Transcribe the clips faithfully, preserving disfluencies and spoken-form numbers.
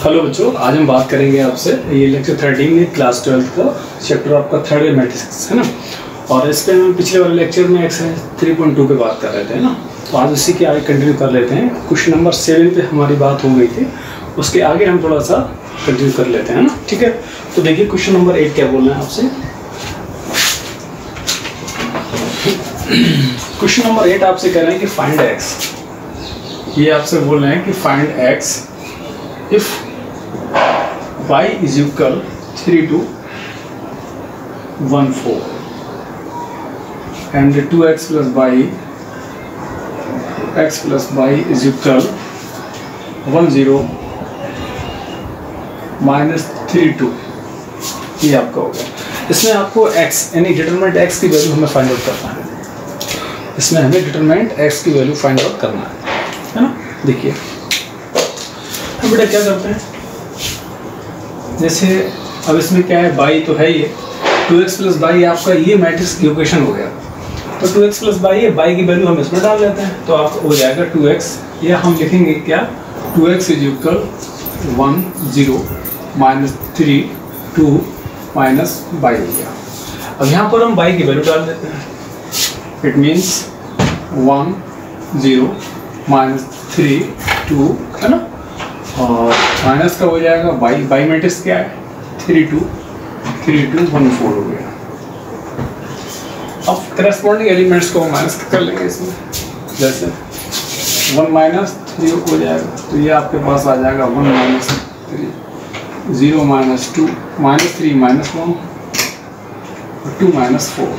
Hello बच्चों, आज हम बात करेंगे आपसे, ये लेक्चर थर्टीन है क्लास ट्वेल्थ का, चैप्टर आपका थर्ड मैथमेटिक्स है ना। और इस पे हम पिछले वाले लेक्चर में एक्सरसाइज थ्री पॉइंट टू पे बात कर रहे थे ना, तो आज उसी के आगे कंटिन्यू कर लेते हैं। क्वेश्चन नंबर सेवन पे हमारी बात हो गई थी, उसके आगे हम थोड़ा सा कंटिन्यू कर लेते हैं ना, ठीक है। तो देखिए क्वेश्चन नंबर एट क्या बोल रहे हैं आपसे। क्वेश्चन नंबर एट आपसे कह रहे हैं कि फाइंड एक्स, ये आपसे बोल रहे हैं कि find x if y is equal three to one four and two x plus y x plus y is equal one zero minus three two, ये आपका हो गया। इसमें आपको x यानी डिटरमिनेंट x की वैल्यू हमें फाइंड आउट करना है। इसमें हमें डिटरमिनेंट x की वैल्यू फाइंड आउट करना है, है ना। देखिए हम बेटा क्या करते हैं, जैसे अब इसमें क्या है, बाई तो है ये टू एक्स प्लस बाई, आपका ये मैट्रिक्स इक्वेशन हो गया। तो टू एक्स प्लस बाई है, बाई की वैल्यू हम इसमें डाल लेते हैं, तो आप हो जाएगा टू एक्स, या हम लिखेंगे क्या, two x is equal one zero minus three two minus y हो गया। अब यहाँ पर हम बाई की वैल्यू डाल देते हैं, it means one zero minus three two, है ना। और माइनस का हो जाएगा बाई, बाई मैट्रिक्स क्या है, three two three two one four हो गया। अब करस्पॉन्डिंग एलिमेंट्स को माइनस कर लेंगे इसमें, जैसे वन माइनस थ्री हो जाएगा, तो ये आपके पास आ जाएगा one minus three, zero minus two, minus three minus one, two minus four.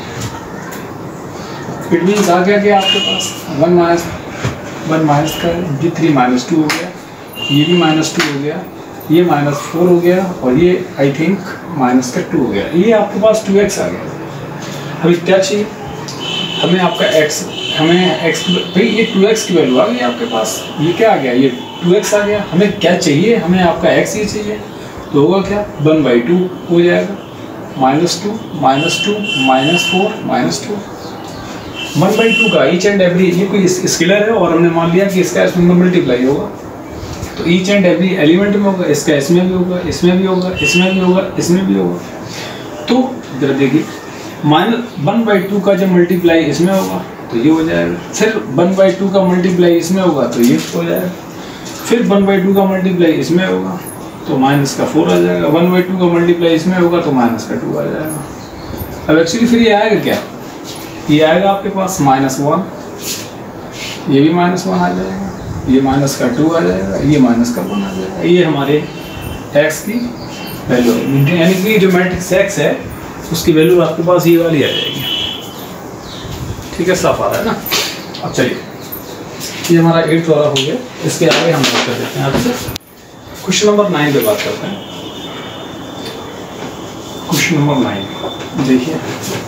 It means आ गया क्या आपके पास वन माइनस वन माइनस का जी थ्री माइनस टू हो गया, ये भी माइनस टू हो गया, ये माइनस फोर हो गया, और ये आई थिंक माइनस का टू हो गया। ये आपके पास टू एक्स आ गया। अभी क्या चाहिए हमें, आपका एक्स, हमें एक्स भाई ये टू एक्स की वैल्यू आ गई आपके पास, ये क्या आ गया, ये टू एक्स आ गया। हमें क्या चाहिए, हमें आपका एक्स ही चाहिए, तो होगा क्या, वन बाई टू हो जाएगा, minus two minus two minus four minus two, one by two का ईच एंड एवरी, ये कोई स्केलर है और हमने मान लिया कि इसका इसमें मल्टीप्लाई होगा, तो ईच एंड एवरी एलिमेंट में होगा, इसका इसमें भी होगा, इसमें भी होगा, इसमें भी होगा, इसमें भी होगा। तो इधर देखिए माइनस वन बाई टू का जब मल्टीप्लाई इसमें होगा तो ये हो जाएगा, फिर वन बाई टू का मल्टीप्लाई इसमें होगा तो ये हो जाएगा, फिर वन बाई टू का मल्टीप्लाई इसमें होगा तो माइनस का फोर आ जाएगा, वन बाई टू का मल्टीप्लाई इसमें होगा तो माइनस का टू आ जाएगा। अब एक्चुअली फिर ये आएगा क्या, ये आएगा आपके पास माइनस वन, ये भी माइनस वन आ जाएगा, ये माइनस का टू आ जाएगा, ये माइनस का वन आ जाएगा। ये हमारे x की वैल्यू है, यानी कि जो मैट्रिक्स x है उसकी वैल्यू आपके पास ये वाली आ जाएगी। ठीक है, साफ आ रहा है ना। अब चलिए ये हमारा एट वाला हो गया, इसके आगे हम बात कर देते हैं आपसे क्वेश्चन नंबर नाइन पे बात करते हैं। क्वेश्चन नंबर नाइन देखिए,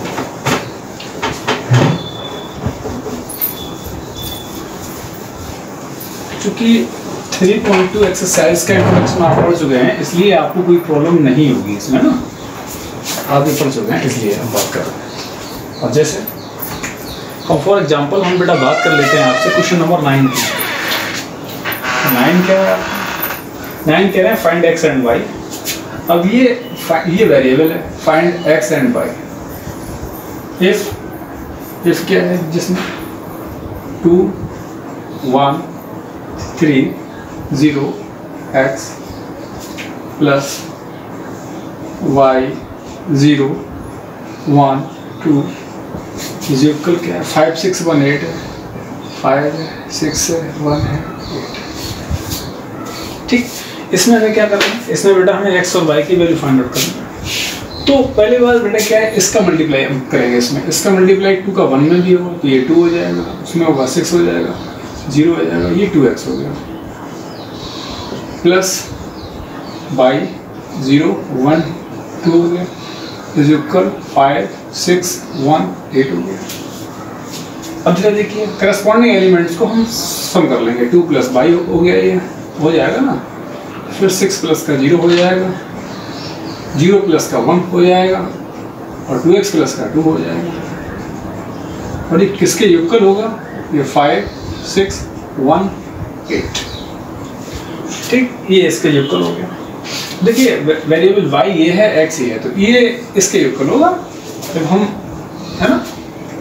क्योंकि थ्री पॉइंट टू एक्सरसाइज का इंट्रोडक्शन आप पढ़ चुके हैं, इसलिए आपको कोई प्रॉब्लम नहीं होगी इसमें ना, आप भी पढ़ चुके हैं इसलिए हम बात कर रहे हैं। और जैसे अब फॉर एग्जांपल हम बेटा बात कर लेते हैं आपसे क्वेश्चन नंबर नाइन की। नाइन क्या है, नाइन कह रहे हैं फाइंड एक्स एंड वाई। अब ये ये वेरिएबल है, find x and y. If if क्या है, जिसमें two one three zero x plus y zero one two is equal क्या है, फाइव सिक्स वन एट है, फाइव सिक्स वन है एट। ठीक, इसमें हमें क्या करना है, इसमें बेटा हमें एक्स और वाई की वैल्यू फाइंड आउट करना है। तो पहली बार बेटा क्या है, इसका मल्टीप्लाई हम करेंगे, इसमें इसका मल्टीप्लाई टू का वन में भी होगा तो ये टू हो जाएगा, उसमें होगा सिक्स हो जाएगा, जीरो हो जाएगा, ये टू एक्स हो गया, plus y zero one two हो गया, is equal five six one eight हो गया। अब जरा देखिए करस्पॉन्डिंग एलिमेंट्स को हम सम कर लेंगे, टू प्लस बाई हो गया, ये हो जाएगा ना, फिर सिक्स प्लस का जीरो हो जाएगा, जीरो प्लस का वन हो जाएगा, और टू एक्स प्लस का टू हो जाएगा, और ये किसके इक्वल होगा, ये फाइव सिक्स वन एट। ठीक, ये इसके योगफल हो गया। देखिए वेरिएबल y ये है, x ये है, तो ये इसके योगफल होगा। जब हम, है ना,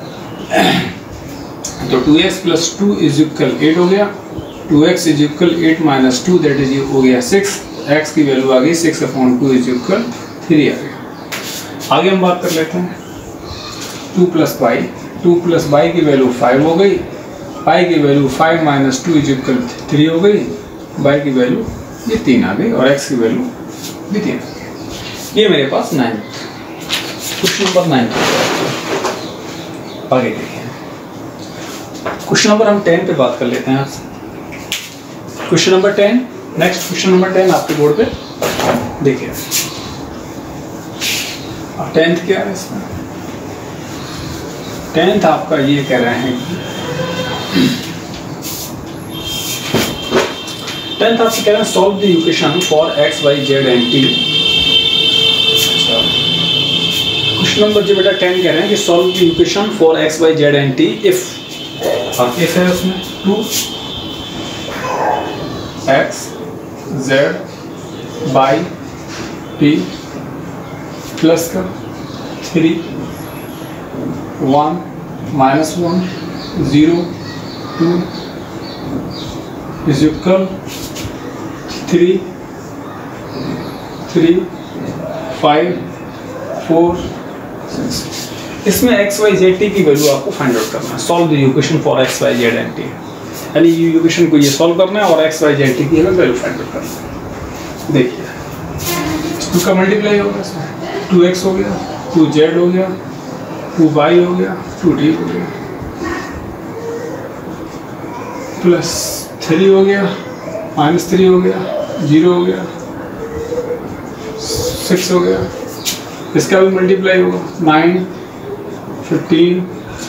तो two x plus two is equal eight हो गया, two x is equal eight minus two that is हो गया सिक्स, x की वैल्यू आ गई six upon two is equal three आ गया। आगे हम बात कर लेते हैं two plus y, two plus y की वैल्यू फाइव हो गई, वाई की value five minus two is equal three हो गई, वाई की वैल्यू ये तीन आ गई और x की वैल्यू भी तीन आ गई। ये मेरे पास नाइन, क्वेश्चन नंबर नाइन। आगे देखिए क्वेश्चन नंबर हम टेन पे बात कर लेते हैं आपसे। Question number ten, next question number ten आपके बोर्ड पे देखिए। अब टेंथ क्या है इसमें? टेंथ आपका ये कह रहे हैं कि टेंथ आपसे कह रहे हैं solve the equation for x y z and t. Question number जो बेटा टेन कह रहे हैं कि solve the equation for x y z and t if, और इफ है उसमें two x z y t plus का three one minus one zero two is equal three three five four six. इसमें x y z t की value आपको find out करना है। Solve the equation for x y z and t, यानी ये equation को ये सॉल्व करना है और एक्स वाई जेड टी की वैल्यू फाइंड आउट करना है। देखिए टू का मल्टीप्लाई होगा इसमें, टू एक्स हो गया, टू जेड हो गया, टू वाई हो गया, टू टी हो गया, प्लस थ्री हो गया, माइनस थ्री हो गया, जीरो हो गया, सिक्स हो गया, इसका भी मल्टीप्लाई होगा, नाइन फिफ्टीन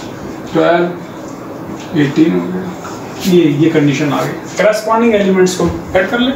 ट्वेल्व एटीन हो गया। ये ये कंडीशन आ गई। करस्पॉन्डिंग एलिमेंट्स को ऐड कर ले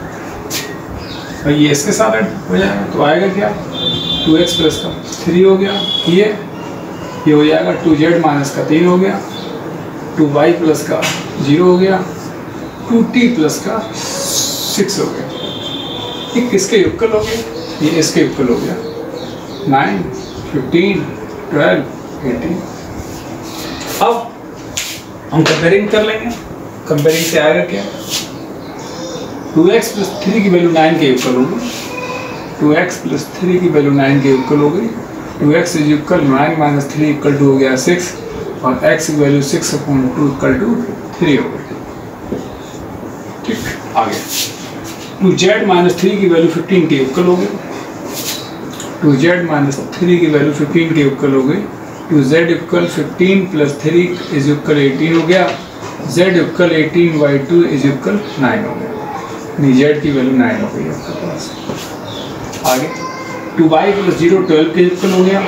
और ये इसके साथ ऐड हो जाएगा, तो आएगा क्या, टू एक्स प्लस का थ्री हो गया, ये ये हो जाएगा टू जेड माइनस का तीन हो गया, टू वाई प्लस का जीरो हो गया, टू टी प्लस का सिक्स हो गया। ये किसके युगल हो गया, ये इसके युगल हो गया, नाइन फिफ्टीन ट्वेल्व एटीन। अब हम कंपेयरिंग कर लेंगे, कंपेयरिंग से आएगा क्या, टू एक्स प्लस थ्री की वैल्यू नाइन के युगल होगी, टू एक्स प्लस थ्री की वैल्यू नाइन के युगल हो गई, two x is equal nine minus three equal two हो गया सिक्स और x की value six upon two equal two three हो गई। ठीक, आगे टू जेड माइनस थ्री की वैल्यू फिफ्टीन के इक्वल हो गई, टू जेड माइनस थ्री की वैल्यू फिफ्टीन के इक्वल हो गई, two z equal fifteen plus three is equal eighteen हो गया, z equal eighteen by two is equal nine हो गया, नहीं जेड की वैल्यू नाइन हो गई आपके पास। आगे two y plus zero twelve के इक्वल हो गया,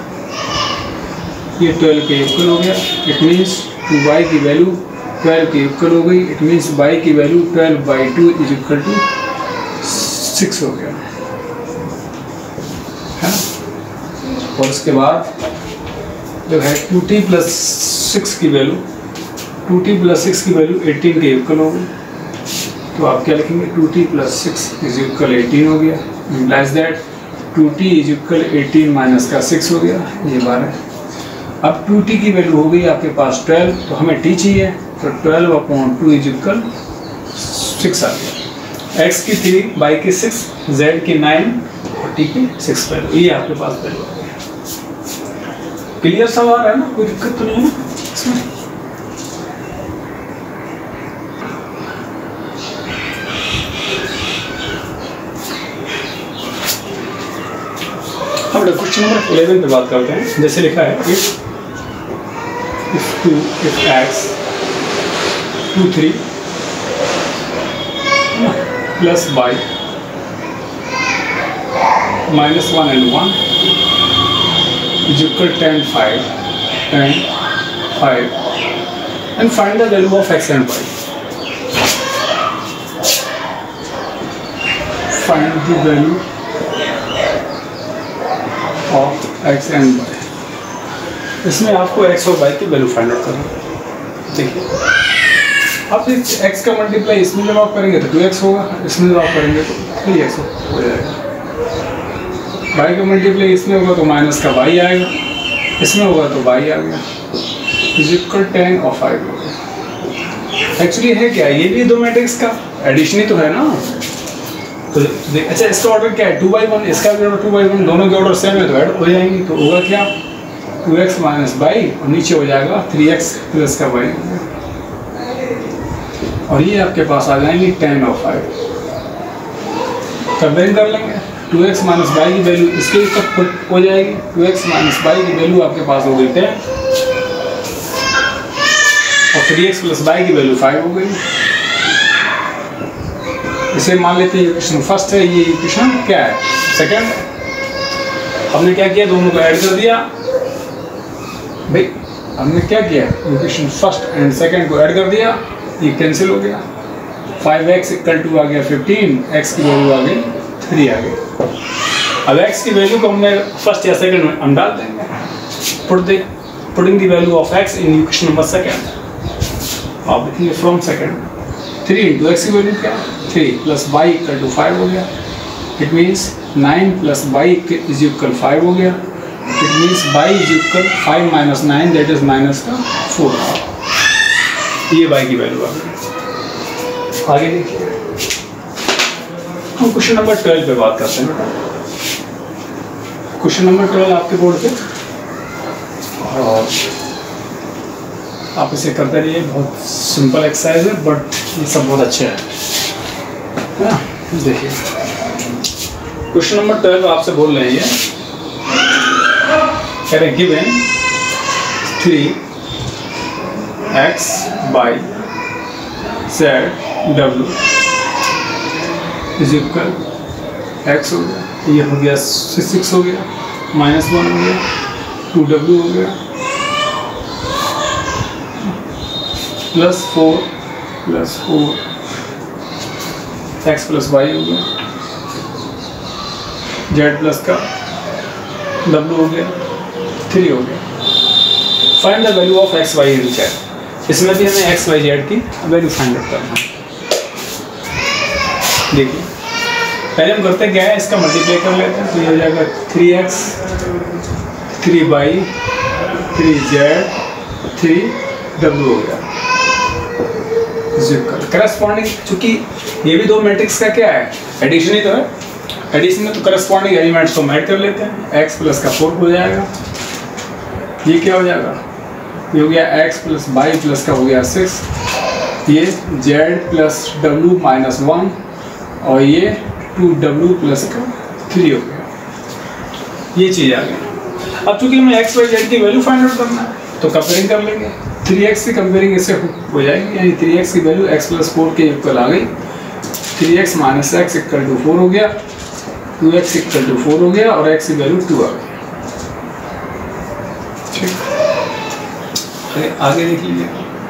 ये ट्वेल्व के इक्वल हो गया, इट मीन्स टू वाई की वैल्यू ट्वेल्व के इक्वल हो गई, इट मीन्स वाई की value twelve by two is equal two six हो गया, है ना। और उसके बाद जो है टू टी प्लस सिक्स की value, two t plus six की वैल्यू एटीन के इक्वल हो गई, तो आप क्या लिखेंगे, two t plus six is equal eighteen हो गया, implies that two t is equal eighteen minus का सिक्स हो गया, ये बारह। अब टू टी की वैल्यू हो गई आपके पास ट्वेल्व, तो हमें टी चाहिए, तो twelve upon two is equal six आ गया, एक्स की थ्री, वाई की सिक्स, जेड की नाइन और टी की सिक्स वैल्यू, ये आपके पास वैल्यू आ गया। क्लियर सवाल है ना, कोई दिक्कत तो नहीं है ना इसमें। हम क्वेश्चन नंबर इलेवन पे बात करते हैं। जैसे लिखा है if if two if x two three plus y minus one and one is equal ten five ten five and find the value of x and y. Find the value of x and y. इसमें आपको x और y की value find out करना है। देखिए अब इस x का मल्टीप्लाई इसमें जब आप करेंगे तो टू एक्स होगा, इसमें जब आप करेंगे तो थ्री एक्स हो जाएगा। y का मल्टीप्लाई इसमें होगा तो माइनस का y आएगा, इसमें होगा तो y आ गया, इज इक्वल टेन और फाइव हो गया। एक्चुअली है क्या, ये भी दो मैट्रिक्स का एडिशन ही तो है ना। तो अच्छा इसका ऑर्डर क्या है, टू बाई वन, इसका भी ऑर्डर टू बाई वन, दोनों के ऑर्डर सेम है तो ऐड हो जाएंगी। तो होगा क्या, टू एक्स माइनस बाई और नीचे हो जाएगा थ्री एक्स प्लस का वाई, और ये आपके पास आ जाएंगे टेन और फाइव। कंपेयर कर लेंगे, टू एक्स माइनस बाई की वैल्यू इसके तक हो जाएगी, टू एक्स माइनस बाई की वैल्यू आपके पास हो गई टेन और थ्री एक्स प्लस बाई की वैल्यू फाइव हो गई। इसे मान लेते हैं इक्वेशन फर्स्ट है, ये इक्वेशन क्या है, सेकंड है। हमने क्या किया, दोनों को ऐड कर दिया भाई, हमने क्या किया, इक्वेशन फर्स्ट एंड सेकंड को ऐड कर दिया, ये कैंसिल हो गया। फाइव एक्स इक्वल टू आ गया फिफ्टीन, एक्स की वैल्यू आ गई थ्री आ गई। अब एक्स की वैल्यू को हमने फर्स्ट या सेकंड में हम डाल देंगे, put the putting the value of x in equation number second. अब देखिए from second, three into x की वैल्यू क्या है, three plus y equal two five हो गया। It means nine plus y is equal five हो गया। It means y is equal five minus nine, that is minus का four. ये y की वैल्यू आ गई। आगे देखिए, हम क्वेश्चन नंबर ट्वेल्व पे बात करते हैं बेटा। क्वेश्चन नंबर ट्वेल्व आपके बोर्ड पे, और आप इसे करते रहिए, बहुत सिंपल एक्सरसाइज है बट ये सब बहुत अच्छे हैं ना। देखिए क्वेश्चन नंबर ट्वेल्व आपसे बोल रहे हैं, कह रहे given three x y z डब्ल्यू इज इक्वल एक्स हो गया, ये हो गया सिक्स हो गया, माइनस वन हो गया, टू डब्ल्यू हो गया, plus four plus four x plus y हो गया, जेड प्लस का डब्ल्यू हो गया, थ्री हो गया। Find the value of x y in z. इसमें भी हमें एक्स वाई जेड की वैल्यू फाइंड आउट करना है। देखिए पहले हम करते क्या है, इसका मल्टीप्लाई कर लेते हैं, तो ये हो जाएगा three x three y three z three डब्ल्यू हो गया। करस्पॉन्डिंग, चूंकि ये भी दो मैट्रिक्स का क्या है, एडिशन ही तो है, एडिशन में तो करस्पॉन्डिंग एलिमेंट्स को ऐड कर लेते हैं। एक्स प्लस का फोर हो जाएगा, ये क्या हो जाएगा, ये हो गया एक्स प्लस वाई प्लस का हो गया सिक्स, ये z plus W minus one, और ये टू डब्ल्यू प्लस का थ्री हो गया। ये चीज़ आ गई। अब चूंकि हमें एक्स वाई जेड की वैल्यू फाइंड आउट करना है तो कंपेयरिंग कर लेंगे, थ्री एक्स की कंपेयरिंग इससे हो जाएगी, यानी थ्री एक्स की वैल्यू एक्स प्लस फोर के इक्वल आ गई। Three x minus x equal two four हो गया, two x equal two four हो गया, और एक्स की वैल्यू टू आ गई। ठीक, आगे देख लीजिए,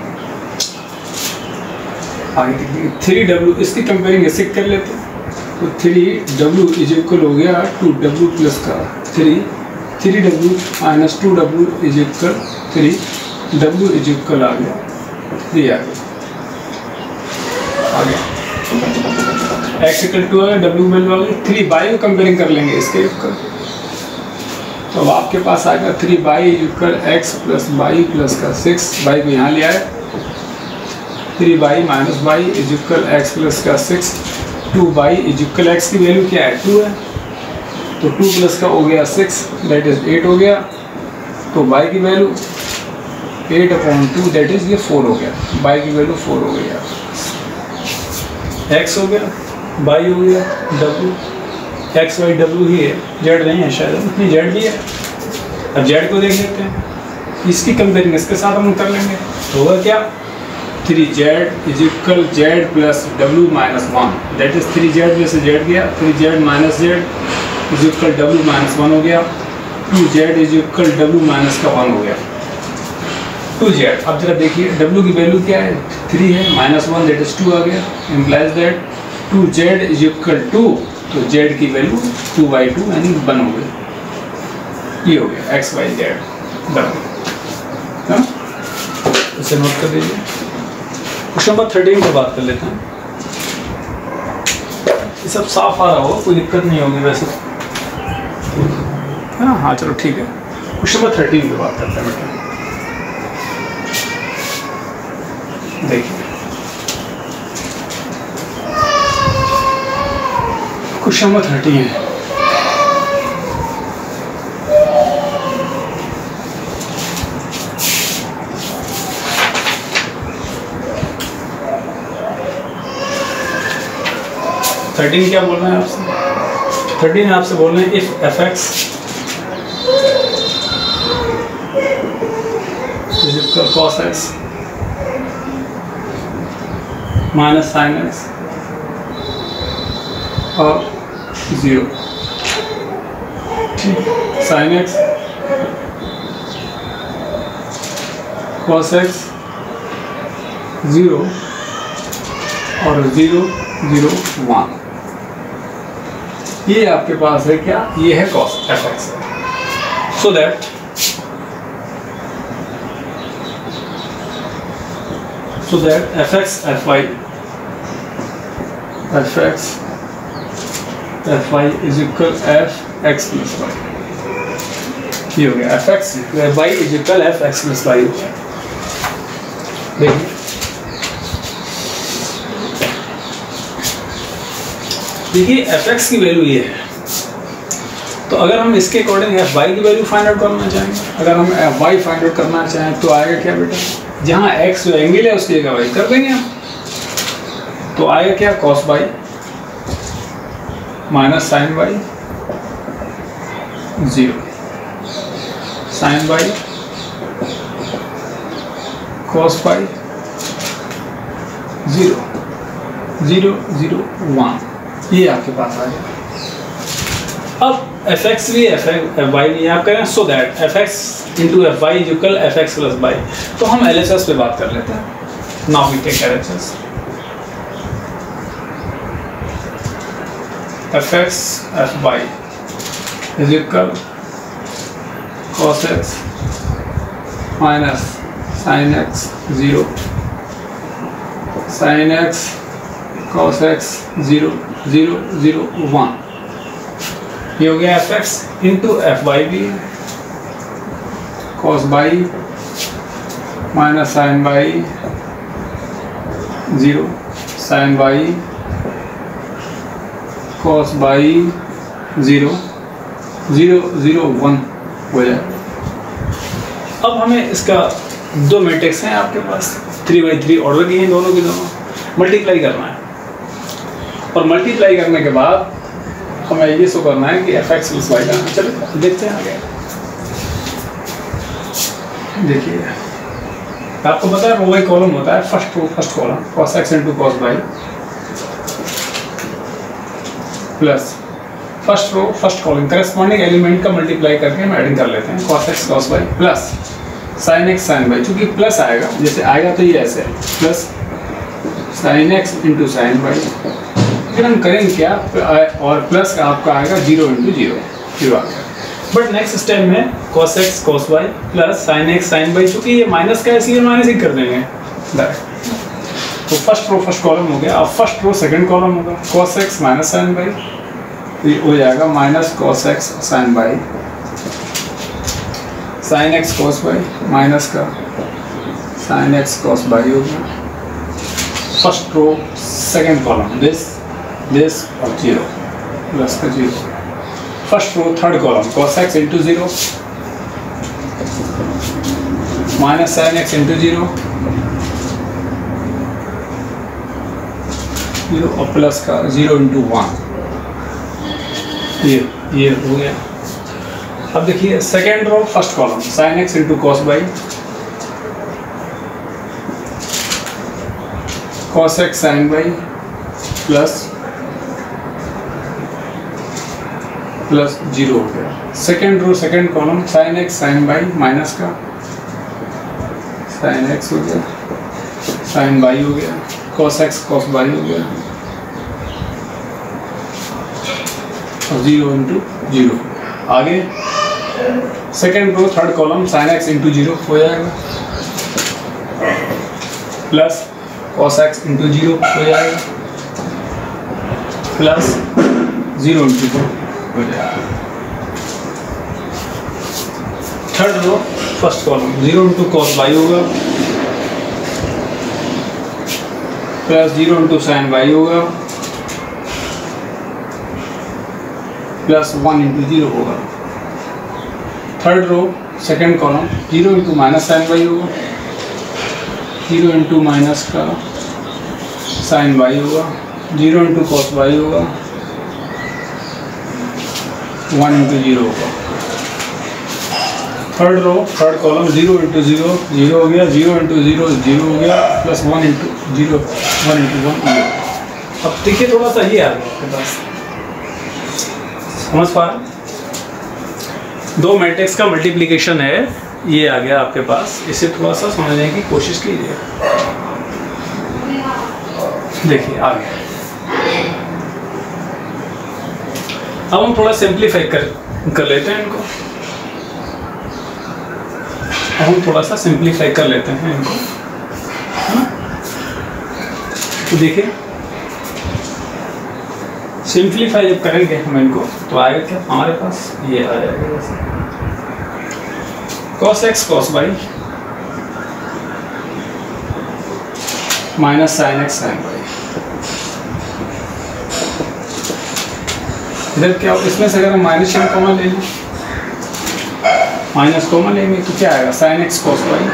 आगे देख लीजिए थ्री डब्ल्यू, इसकी कंपेयरिंग इससे कर लेते हैं, तो थ्री डब्ल्यू इज इक्वल हो गया टू डब्ल्यू प्लस का three, three W minus two W is equal three, W is equal आ गया थ्री आ गया। आगे एक्स इक्वल टू आ गया, डब्ल्यू वैल्यू आ गई, थ्री बाई को कंपेयरिंग कर लेंगे इसके इक्वल, तो अब आपके पास आएगा three y is equal x plus y plus का सिक्स, बाई को यहाँ ले आए, three y minus y is equal x plus का six, two y is equal x की वैल्यू क्या है टू है, तो टू प्लस का हो गया सिक्स, दैट इज एट हो गया, तो बाई की value eight upon two that is ये फोर हो गया, बाई की वैल्यू फोर हो गई, एक्स हो गया, बाई हो गया, डब्ल्यू, एक्स वाई डब्ल्यू ही है, जेड नहीं है शायद, नहीं जेड भी है। अब जेड को देख लेते हैं, इसकी कंपेयरिंग इसके साथ हम कर लेंगे, तो होगा क्या, three Z is equal Z plus W minus one, that is three Z में से जेड गया, three Z minus Z is equal W minus one हो गया, two Z is equal W minus का वन हो गया, टू जेड। अब जरा देखिए डब्ल्यू की वैल्यू क्या है, थ्री है, minus one that is two आ गया, implies that two Z is equal two, तो जेड की वैल्यू टू बाई टू यानी वन हो गई, ये हो गया एक्स वाई जेड डब्ल्यू। इसे नोट कर दीजिए। क्वेश्चन नंबर थर्टीन पे बात कर लेते हैं। ये सब साफ आ रहा हो, कोई दिक्कत नहीं होगी वैसे, है ना? हाँ चलो ठीक है। क्वेश्चन नंबर थर्टीन पे बात करते हैं बेटा। देखिए क्वेश्चन नंबर थर्टीन है, थर्टीन क्या बोल रहे हैं आपसे? थर्टीन आपसे बोल रहे हैं if f x is equal cos x minus sine x और zero, sine x cos x zero और जीरो जीरो वन, ये आपके पास है क्या? ये है cos f x. So that so that f x f y f x f y is equal f x plus y, ये हो गया f x y is equal f x plus y हो गया। देखिए देखिए एफ एक्स की value ये है, तो अगर हम इसके अकॉर्डिंग एफ वाई की वैल्यू फाइंड आउट करना चाहेंगे, अगर हम एफ वाई फाइंड आउट करना चाहें तो आएगा क्या बेटा? जहाँ एक्स जो एंगल है उसकी जगह वाई कर देंगे हम, तो आएगा क्या? Cos y minus sine y zero, sine y cos y zero zero zero one, ये आपके पास आ गया। अब एफ एक्स भी एफ वाई भी आप करें, so that f x into f y is equal f x plus y. तो हम एल एच एस पे बात कर लेते हैं। Now we take L H S. F x f y is equal cos x minus sine x zero, sine x cos x zero zero zero one, ये हो गया f x into f y भी cos y minus sine y zero, sine y cos y zero zero zero one हो जाए। अब हमें इसका दो मैट्रिक्स हैं आपके पास, थ्री बाई थ्री ऑर्डर की हैं दोनों की दोनों, मल्टीप्लाई करना है और मल्टीप्लाई करने के बाद हमें ये शो करना है कि एफ एक्स प्लस वाई का। चलिए देखते हैं आगे। देखिए आपको पता है रो वाई कॉलम होता है, first row first column cos x into cos y plus first row first column corresponding element का मल्टीप्लाई करके हम एडिंग कर लेते हैं, cos x cos y plus sine x sine y, चूंकि प्लस आएगा जैसे आएगा तो ये ऐसे plus sine x into sine y, फिर हम करेंगे क्या और प्लस का आपका आएगा जीरो इंटू जीरो जीरो आ गया। बट नेक्स्ट स्टेप में cos x cos y plus sin x sin y, चूंकि ये माइनस का है इसलिए माइनस ही कर देंगे डायरेक्ट। तो फर्स्ट रो फर्स्ट कॉलम हो गया, अब फर्स्ट रो सेकंड कॉलम होगा cos x minus sin y, तो ये हो जाएगा minus cos x sin y, sin x cos y minus का sin x cos y हो गया। First row second column this this और जीरो प्लस का zero. First row third column cos x into zero minus sine x into zero zero और plus का zero into one, ये ये हो गया। अब देखिए second row first column sine x into cos y cos x sine y plus plus zero हो गया। Second row second column sine x sine y minus का साइन एक्स हो गया साइन वाई हो गया कॉस एक्स कॉस वाई हो गया और जीरो इंटू जीरो। आगे second row third column sine x into zero हो जाएगा plus cos x into zero हो जाएगा प्लस जीरो इंटू टू हो जाएगा। Third row first column zero into cos y होगा plus zero into sine y होगा plus one into zero होगा। Third row second column zero into minus sine y होगा zero into minus का sine y होगा zero into cos y होगा one into zero होगा। Third row third column zero into zero zero हो गया zero into zero zero हो गया plus one into zero one into one zero. अब देखिए थोड़ा सा ये आ गया आपके पास, समझ पा रहे? दो मैट्रिक्स का मल्टीप्लिकेशन है, ये आ गया आपके पास। इसे थोड़ा सा समझने की कोशिश कीजिए। देखिए आ गया। अब हम थोड़ा सिंप्लीफाई कर कर लेते हैं इनको। अब हम थोड़ा सा सिंप्लीफाई कर लेते हैं इनको, है ना? तो देखिए सिंप्लीफाई जब करेंगे हम इनको तो आएगा क्या हमारे पास, ये आ जाएगा जैसे cos x cos y minus sine x sine y. इधर क्या इसमें से अगर हम माइनस चिन्ह कॉमन ले लें, माइनस कॉमन लेंगे तो क्या आएगा sine x cos y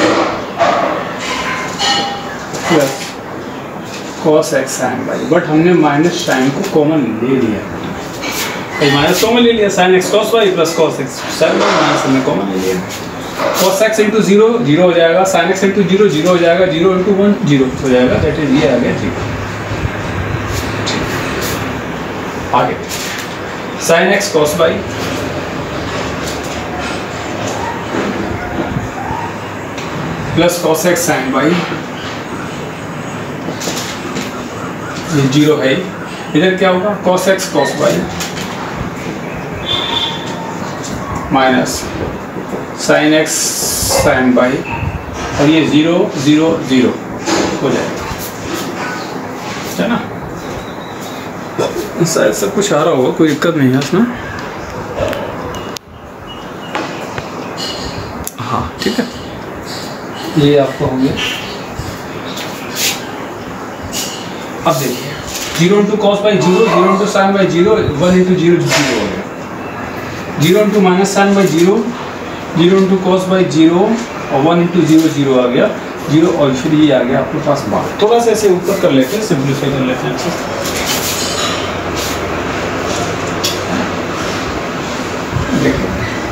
plus cos x sine y. But हमने माइनस साइन को कॉमन ले लिया, माइनस कॉमन ले लिया, sine x cos y plus cos x sine y minus हमने कॉमन ले लिया। Cos x into zero zero हो जाएगा, sine x into zero zero हो जाएगा, जीरो इंटू वन जीरो हो जाएगा, दैट इज ये आ गया जीरो। आगे sine x cos y plus cos x sine y, ये जीरो है। इधर क्या होगा cos x cos y minus sin x sin y, और ये जीरो जीरो जीरो हो जाएगा, है ना? शायद सब कुछ आ रहा होगा, कोई दिक्कत नहीं है इसमें। हाँ ठीक है, ये आपको होंगे। अब देखिए zero into cos y zero zero into sine y zero one into zero zero हो गया, zero into minus sine y zero zero into cos y zero और वन इंटू जीरो जीरो आ गया जीरो, और फिर ये आ गया आपके पास बाहर। थोड़ा सा ऐसे ऊपर कर लेते हैं, सिंप्लीफाई कर लेते हैं अच्छे। देखिए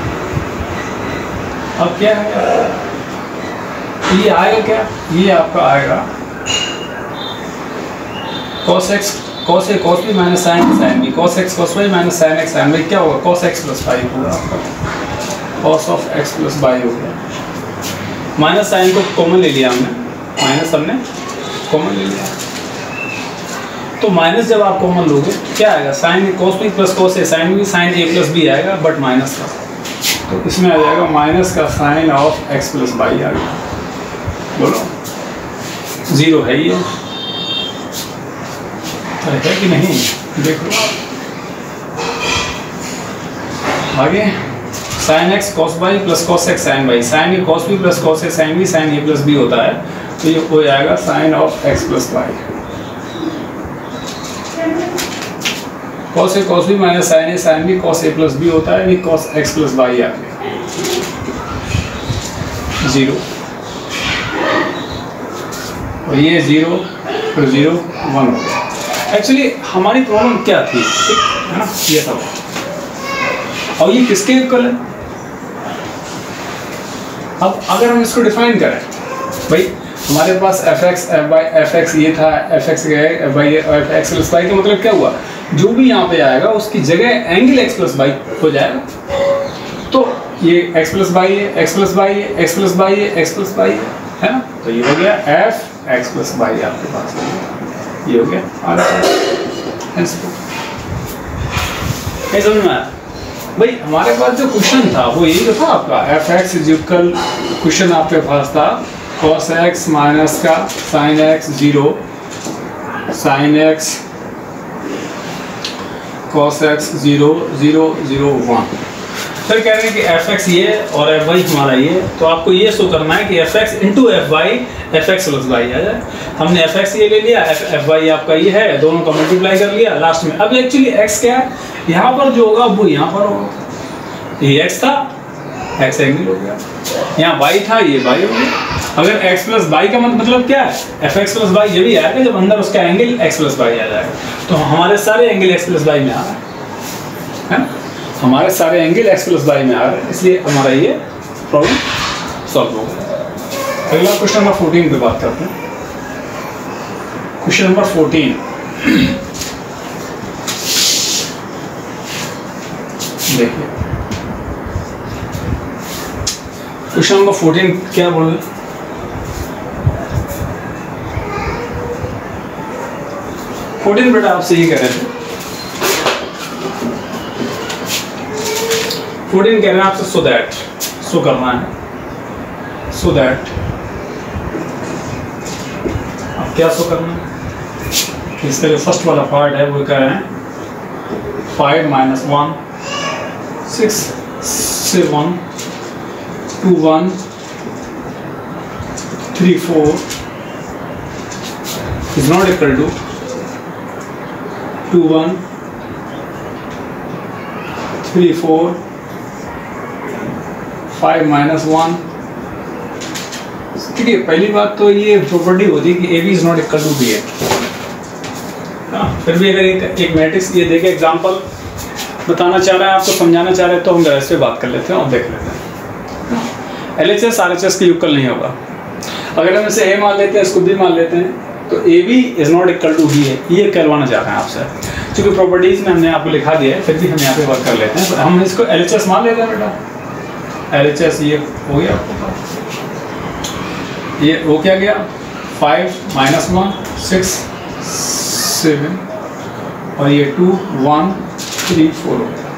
अब क्या है, ये आएगा क्या, ये आपका आएगा cos x cos a cos b minus sin sin b cos x cos y minus sin x sin y। क्या होगा cos x प्लस y होगा आपका, cos of x plus y हो गया। माइनस साइन को कॉमन ले लिया हमने, माइनस हमने कॉमन ले लिया, तो माइनस जब आप कॉमन लोगे तो क्या आएगा sin cos b plus cos a sin b sin a plus b आएगा, बट माइनस का, तो इसमें आ जाएगा माइनस का sin of x plus y आ गया। बोलो जीरो है ये है कि नहीं? देखो आगे sin x cos y plus cos x sin y, sin a cos b plus cos a sin b sin a plus b होता है, तो ये हो जाएगा sin of x plus y। cos a cos b minus sin a sin b cos a plus b होता है, ये cos x plus y आ गया जीरो, और ये जीरो तो जीरो वन हो गया। एक्चुअली हमारी प्रॉब्लम क्या थी, है ना, ये सब, और ये किसके इक्वल है। अब अगर हम इसको डिफाइन करें, भाई हमारे पास f x f y f x ये था, एफ एक्स गए f y f x plus y का मतलब क्या हुआ, जो भी यहाँ पे आएगा उसकी जगह एंगल एक्स प्लस वाई हो जाएगा। तो ये एक्स प्लस वाई है, एक्स प्लस वाई है, एक्स प्लस वाई है, एक्स प्लस वाई है ना, तो ये हो गया एफ एक्स प्लस वाई आपके पास, ये हो गया आंसर। समझ में आया भाई? हमारे पास जो क्वेश्चन था वो यही तो था आपका, f x is equal, question आपके पास था कॉस एक्स माइनस का sine x zero, sine x cos x zero zero zero one. फिर कह रहे हैं कि एफ एक्स ये और एफ वाई हमारा ये, तो आपको ये शो करना है कि f x into f y f x plus y आ जाए। हमने एफ एक्स ये ले लिया, एफ एफ वाई आपका ये है, दोनों का मल्टीप्लाई कर लिया लास्ट में। अब एक्चुअली एक्स क्या है, यहाँ पर जो होगा वो यहाँ पर होगा। ये एक्स था, एक्स एंगल हो गया, यहाँ वाई था, ये वाई हो गया। अगर एक्स प्लस वाई का मतलब क्या है, एफ एक्स प्लस वाई ये भी आएगा जब अंदर उसका एंगल एक्स प्लस वाई आ जाएगा। तो हमारे सारे एंगल एक्स प्लस वाई में आ रहा है, है? हमारे सारे एंगल एक्स प्लस वाई में आ रहे हैं, इसलिए हमारा ये प्रॉब्लम सॉल्व हो गया। अगला क्वेश्चन नंबर फोर्टीन पे बात करते हैं। क्वेश्चन नंबर फोर्टीन, देखिए क्वेश्चन नंबर फोर्टीन क्या बोल रहे, फोर्टीन बेटा आपसे ये कह रहे थे, फोर्टीन कह रहे हैं आपसे सो दैट, सो करना है, सो दैट अब क्या सो करना है, इसका जो फर्स्ट वाला पार्ट है वो कह रहे हैं five minus one six seven two one three four is not equal to two one three four five minus one. ठीक है, पहली बात तो ये प्रॉपर्टी होती है कि a B is not equal to b a. फिर भी अगर एक, एक मैट्रिक्स ये देखे एग्जांपल बताना चाह रहा है, आपको समझाना चाह रहे हैं, तो हम इस पे बात कर लेते हैं और देख लेते हैं। L H S R H S का युगल नहीं होगा। अगर हम इसे ए मान लेते हैं, इसको बी मान लेते हैं, तो a B is not equal to b a, ये कहलवाना चाह रहे हैं आपसे। क्योंकि प्रॉपर्टीज में हमने आपको लिखा दिया है, फिर भी हम यहाँ पे वर्क कर लेते हैं। तो हम इसको एल एच एस मान लेते हैं बेटा, एल एच एस ये हो गया आपको पास, ये वो क्या गया five minus one six seven और ये टू वन थ्री फोर हो गया।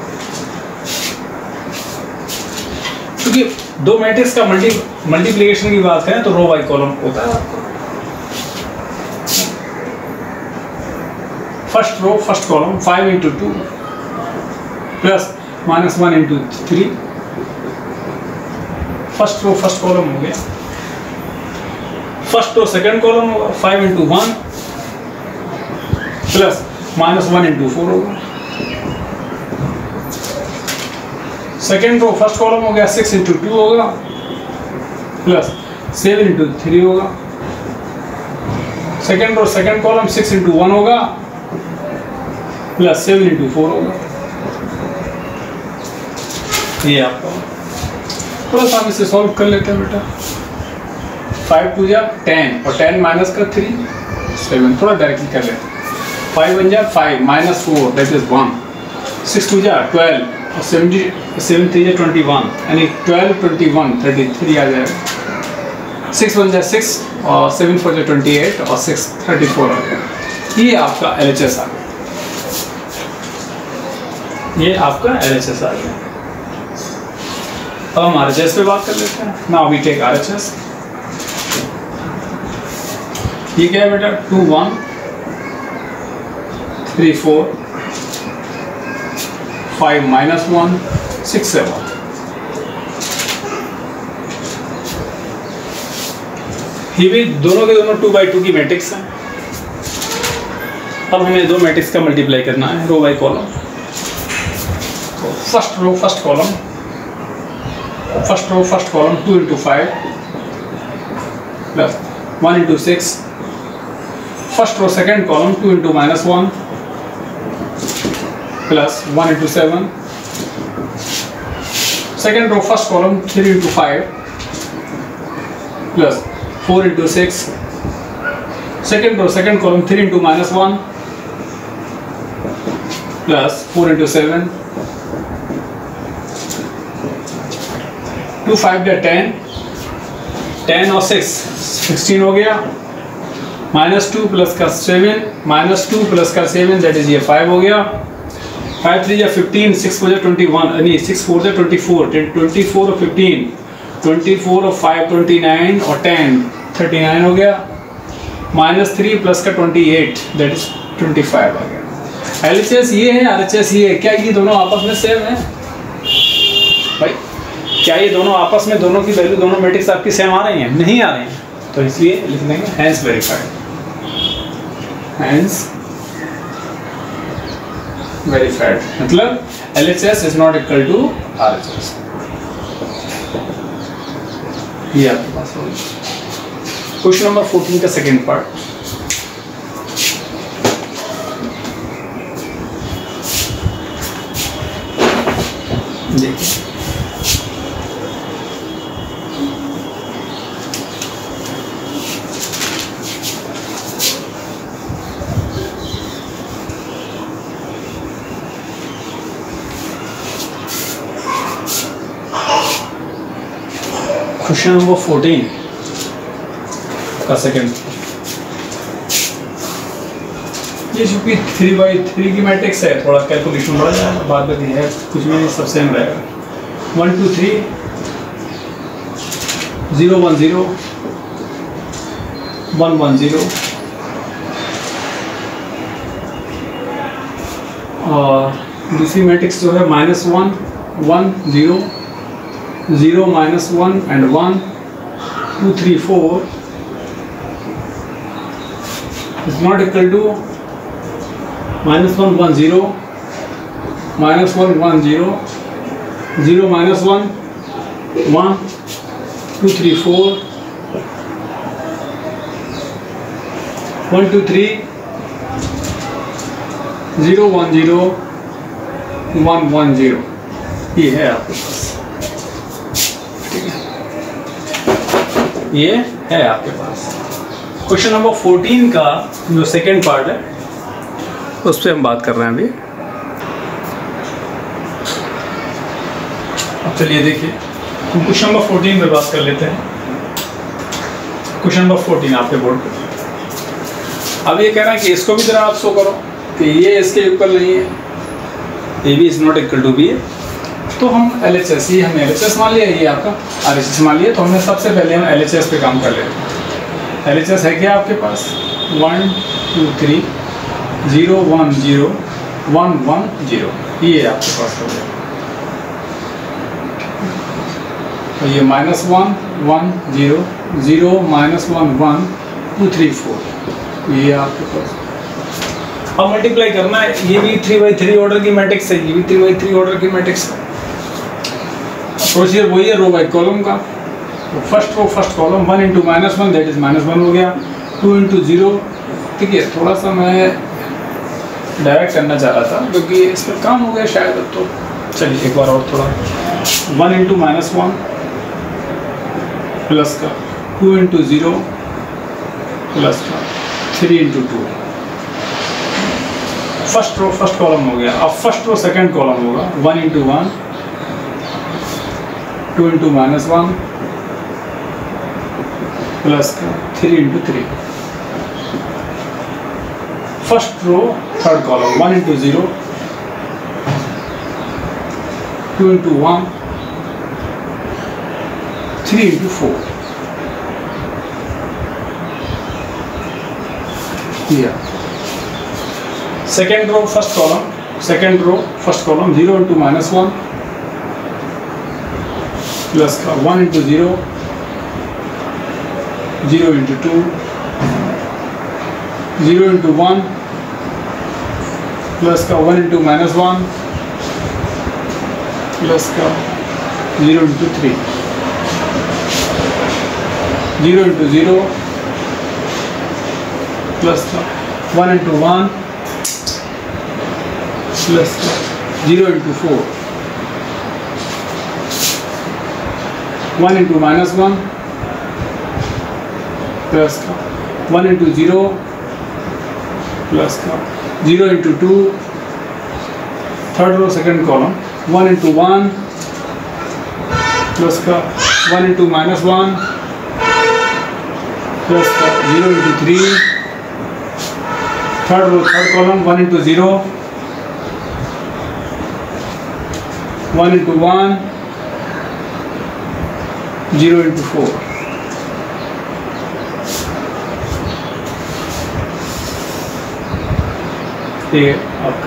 क्योंकि दो मैट्रिक्स का मल्टी मल्टीप्लिकेशन की बात करें तो रो बाई कॉलम होता है आपको। First row first column five into two plus minus one into three, first row first column हो गया। फर्स्ट रो सेकंड कॉलम होगा five into one plus minus one into four होगा। सेकेंड रो फर्स्ट कॉलम हो गया six into two होगा plus seven into three होगा। Second row second column six into one होगा plus seven into four होगा। ये आपका थोड़ा सा हम इसे सॉल्व कर लेते हैं बेटा। फाइव टू जा टेन और टेन माइनस का थ्री सेवन, थोड़ा डायरेक्टली कर लेते हैं। फाइव वन जा five minus four that is one, six two जा ट्वेल्व और सेवेंटी सेवन थ्री जा ट्वेंटी वन, यानी twelve twenty one thirty three आ जाएगा। सिक्स वन जा सिक्स और सेवन फोर जा ट्वेंटी एट और सिक्स थर्टी फोर आ गया। ये आपका एल एच एस आ गया, ये आपका एल एच एस आ गया। अब हम आर एच एस पे बात कर लेते हैं। Now we take R H S. ये क्या है बेटा, two one three four five minus one six seven. ये भी दोनों के दोनों टू बाई टू की मैट्रिक्स हैं। अब हमें दो मैट्रिक्स का मल्टीप्लाई करना है रो बाई कॉलम। तो first row first column first row first column two into five plus one into six. First row second column two into minus one plus one into seven. Second row first column three into five plus four into six. Second row second column three into minus one plus four into seven. Two five या ten, ten और six sixteen हो गया। Minus two plus का seven, minus two plus का seven that is ये five हो गया। Five three या फिफ्टीन, सिक्स फोर या ट्वेंटी वन, यानी सिक्स फोर या ट्वेंटी फोर, ट्वेंटी फोर और फिफ्टीन ट्वेंटी फोर और फाइव ट्वेंटी नाइन और टेन थर्टी नाइन हो गया, माइनस थ्री प्लस का twenty eight that is twenty five आ गया। एल एच एस ये है, आर एच एस ये है, क्या ये दोनों आपस में सेम है भाई? क्या ये दोनों आपस में, दोनों की वैल्यू, दोनों मैट्रिक्स आपकी सेम आ रही हैं? नहीं आ रही हैं, तो इसलिए लिख देंगे हैंस वेरीफाइड, हैंस वेरीफाइड मतलब L H S is not equal to R H S। ये आपके पास होगा क्वेश्चन नंबर फोर्टीन का सेकेंड पार्ट। देखिए क्वेश्चन नंबर फोर्टीन का सेकेंड, ये चूंकि थ्री बाई थ्री की मैट्रिक्स है, थोड़ा कैलकुलेशन बढ़ जाएगा, बाद में है कुछ भी नहीं, सब सेम रहेगा। One two three zero one zero one one zero और दूसरी मैट्रिक्स जो है minus one one zero zero minus one and one two three four is not equal to minus one one zero minus one one zero zero minus one one two three four one two three zero one zero one one zero ये है आपके पास, ये है आपके पास। Question number fourteen का जो second part है उस पर हम बात कर रहे हैं अभी। अब चलिए देखिए हम क्वेश्चन नंबर फोर्टीन पे बात कर लेते हैं। क्वेश्चन नंबर फोर्टीन आपके बोर्ड पे अब ये कह रहा है कि इसको भी जरा आप शो करो कि ये इसके इक्वल नहीं है, A B is not equal to B है। तो हम एल एच एस, ये हमने एल एच एस मान लिया, ये आपका आर एच एस मान लिया, तो हमने सबसे पहले हम एल एच एस पे काम कर लेते हैं। एल एच एस है क्या आपके पास? One two three zero one zero one one zero, ये आपके पास हो गया। तो ये minus one one zero zero minus one one two three four, ये आपके पास। अब मल्टीप्लाई करना है, ये भी थ्री बाई थ्री ऑर्डर की मैट्रिक्स है, ये भी थ्री बाई थ्री ऑर्डर की मैट्रिक्स है। प्रोसीजर वही है रो बाई कॉलम का। तो first row first column, one into minus one that is minus one हो गया, टू इंटू जीरो। ठीक है, थोड़ा सा मैं डायरेक्ट करना चाह रहा था क्योंकि इस पर काम हो गया शायद, अब तो चलिए एक बार और थोड़ा। One into minus one plus का टू इंटू ज़ीरो प्लस का three into two. First row first column हो गया। अब फर्स्ट रो सेकंड कॉलम होगा, one into one two into minus one plus का three into three. First row third column, one into zero two into one three into four. Second row first column, second row first column, zero into minus one plus का one into zero zero into two zero into one plus का one into minus one plus का zero into three zero into zero plus का one into one plus का zero into four one into minus one plus का one into zero plus का zero into two. Third row second column, one into one plus का one into minus one plus का zero into three. Third row third column, one into zero one into one zero into four, ठीक है। अब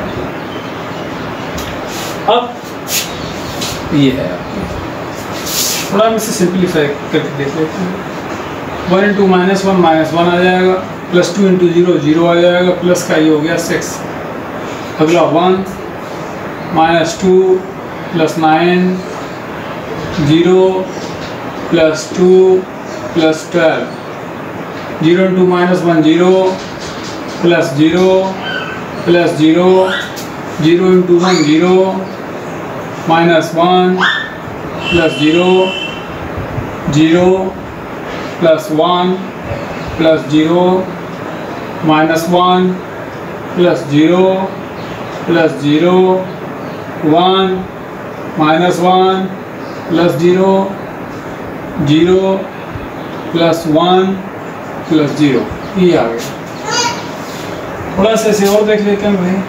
अब ये है थोड़ा हम इसे सिंप्लीफाई करके देख लेते हैं। One into minus one minus one आ जाएगा, plus two into zero zero आ जाएगा, प्लस का ये हो गया सिक्स। अगला one minus two plus nine, zero plus two plus twelve, zero into minus one zero, plus zero plus zero, zero into one zero, minus one plus zero, zero plus one plus zero, minus one plus zero plus zero, one minus one plus zero, zero plus one plus zero, ये आ गया। थोड़ा सा इसे और देख लेते हैं भाई,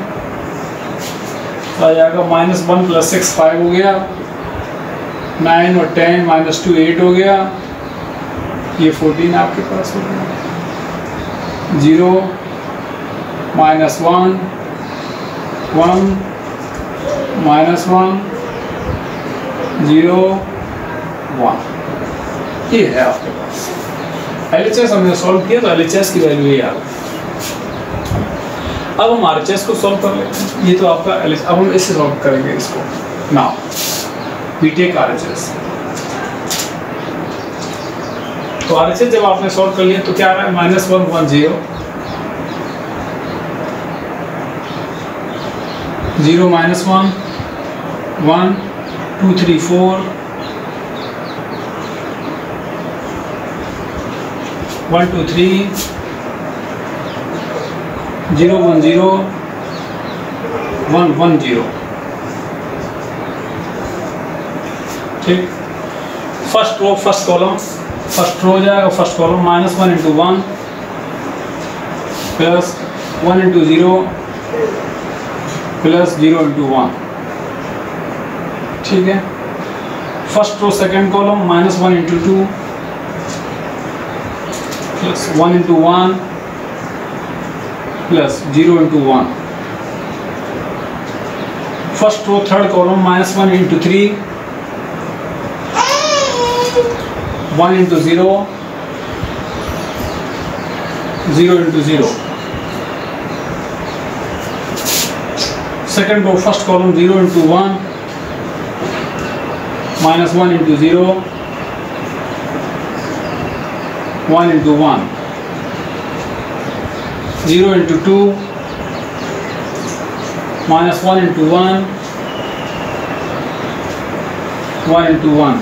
आ जाएगा minus one plus six five हो गया, नाइन और टेन माइनस टू एट हो गया, ये फोर्टीन आपके पास हो गया। Zero minus one, one minus one, zero one, ये है आपके पास। एल एच एस हमने सॉल्व किया तो एल एच एस की वैल्यू ये आ गई। अब हम आर एच एस को सॉल्व कर लेते हैं। ये तो आपका एल एच एस, अब हम इससे सॉल्व करेंगे इसको। Now we take R H S. तो आर एच एस जब आपने सॉल्व कर लिया तो क्या आ रहा है, minus one one zero, zero minus one, one two three four, one two three, zero one zero, one one zero, ठीक। First row first column, first row हो जाएगा, first column minus one into one plus one into zero plus zero into one, ठीक है। First row second column minus one into two plus one into one plus zero into one. First row third column minus one into three, one into zero, zero into zero. Second row first column zero into one, minus one into zero, one into one, zero into two, minus one into one, one into one.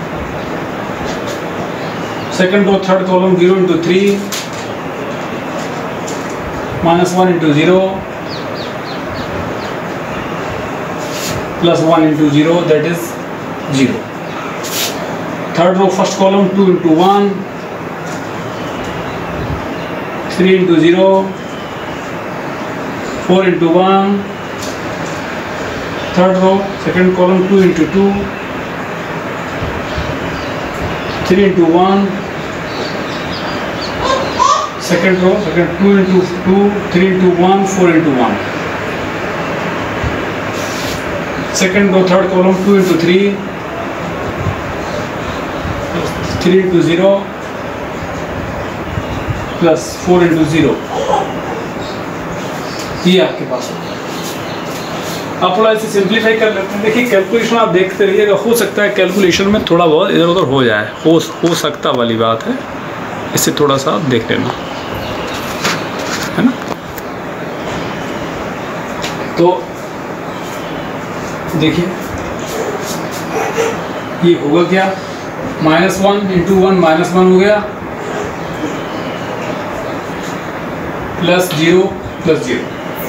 Second row third column zero into three, minus one into zero plus one into zero, that is zero. Third row first column two into one, three into zero, four into one. Third row second column two into two, three into one. Second row second two into two, three into one, four into one. Second row third column two into three, three into zero plus four into zero, ये आपके पास होगा। आप थोड़ा इसे simplify कर लेते हैं। देखिए कैलकुलेशन आप देखते रहिएगा, हो सकता है कैलकुलेशन में थोड़ा बहुत इधर उधर हो जाए, हो हो सकता वाली बात है, इसे थोड़ा सा आप देख लेना, है ना। तो देखिए ये होगा क्या, minus one into one minus one हो गया, plus zero plus zero,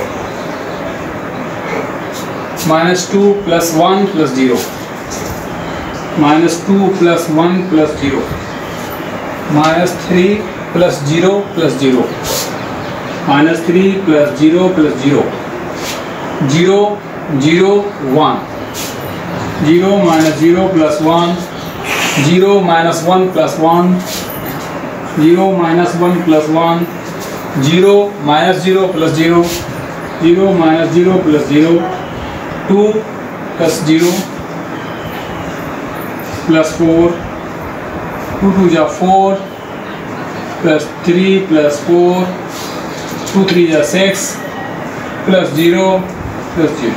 minus two plus one plus zero, minus two plus one plus zero, minus three plus zero plus zero, minus three plus zero plus zero, zero zero one, zero minus zero plus one, zero minus one plus one, zero minus one plus one, zero minus zero plus zero, zero minus zero plus zero, two plus zero plus four, two two जा four plus three plus four, two three जा six plus zero plus zero.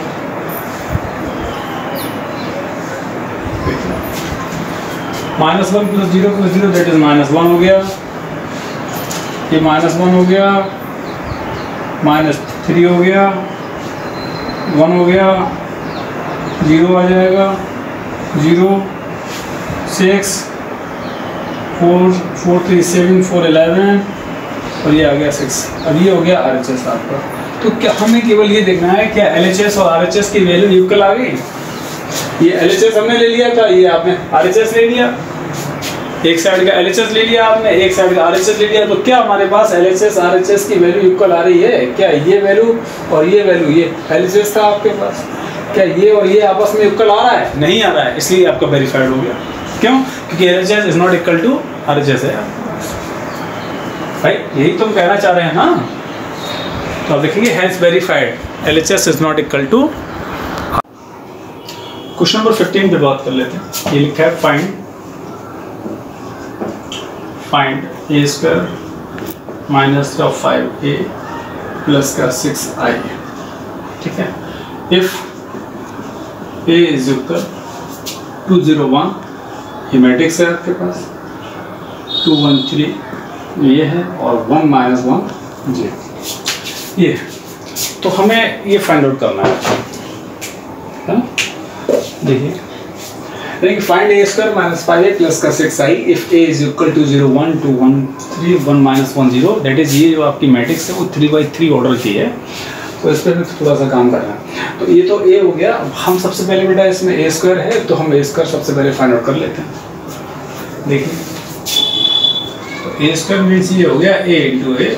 Minus one plus zero plus zero that is minus one हो गया, ये minus one हो गया, minus three हो गया, one हो गया, जीरो आ जाएगा, zero, six, four, four three seven, four eleven और ये आ गया सिक्स। अब ये हो गया आर एच एस आपका। तो क्या हमें केवल ये देखना है क्या एल एच एस और आर एच एस की वैल्यू इक्वल आ गई? ये एल एच एस हमने ले लिया था, ये आपने आर एच एस ले लिया, एक साइड का एल एच एस ले लिया आपने, एक साइड का आर एच एस ले लिया। तो क्या हमारे पास L H S R H S की वैल्यू इक्वल आ रही है? क्या ये वैल्यू और ये वैल्यू, ये एल एच एस था आपके पास, क्या ये और ये आपस में इक्वल आ रहा है? नहीं आ रहा है, इसलिए आपका वेरीफाइड हो गया। क्यों? क्योंकि L H S is not equal to R H S है भाई, यही तुम कहना चाह रहे हैं ना। तो आप देखेंगे hence verified L H S is not equal to. Question number fifteen पे बात कर लेते हैं। ये लिखा है find find A square minus का फाइव ए प्लस का सिक्स आई। ठीक है, if A is equal to zero one, ये मैट्रिक्स है आपके पास, टू वन थ्री ये है और वन माइनस वन जीरो ये। तो हमें ये फाइंड आउट करना है। देखिए देखिए find A square minus five A plus का six I if A is equal to zero one two one three one minus one zero. That is ये जो आपकी मैट्रिक्स है वो थ्री बाई थ्री ऑर्डर की है, तो इस पर थोड़ा सा काम करना है। तो ये तो ए हो गया। हम सबसे पहले बेटा इसमें ए स्क्वायर है तो हम ए स्क्वायर सबसे पहले फाइंड आउट कर लेते हैं। देखिए तो ए स्क्वायर मीन्स ये हो गया ए इंटू ए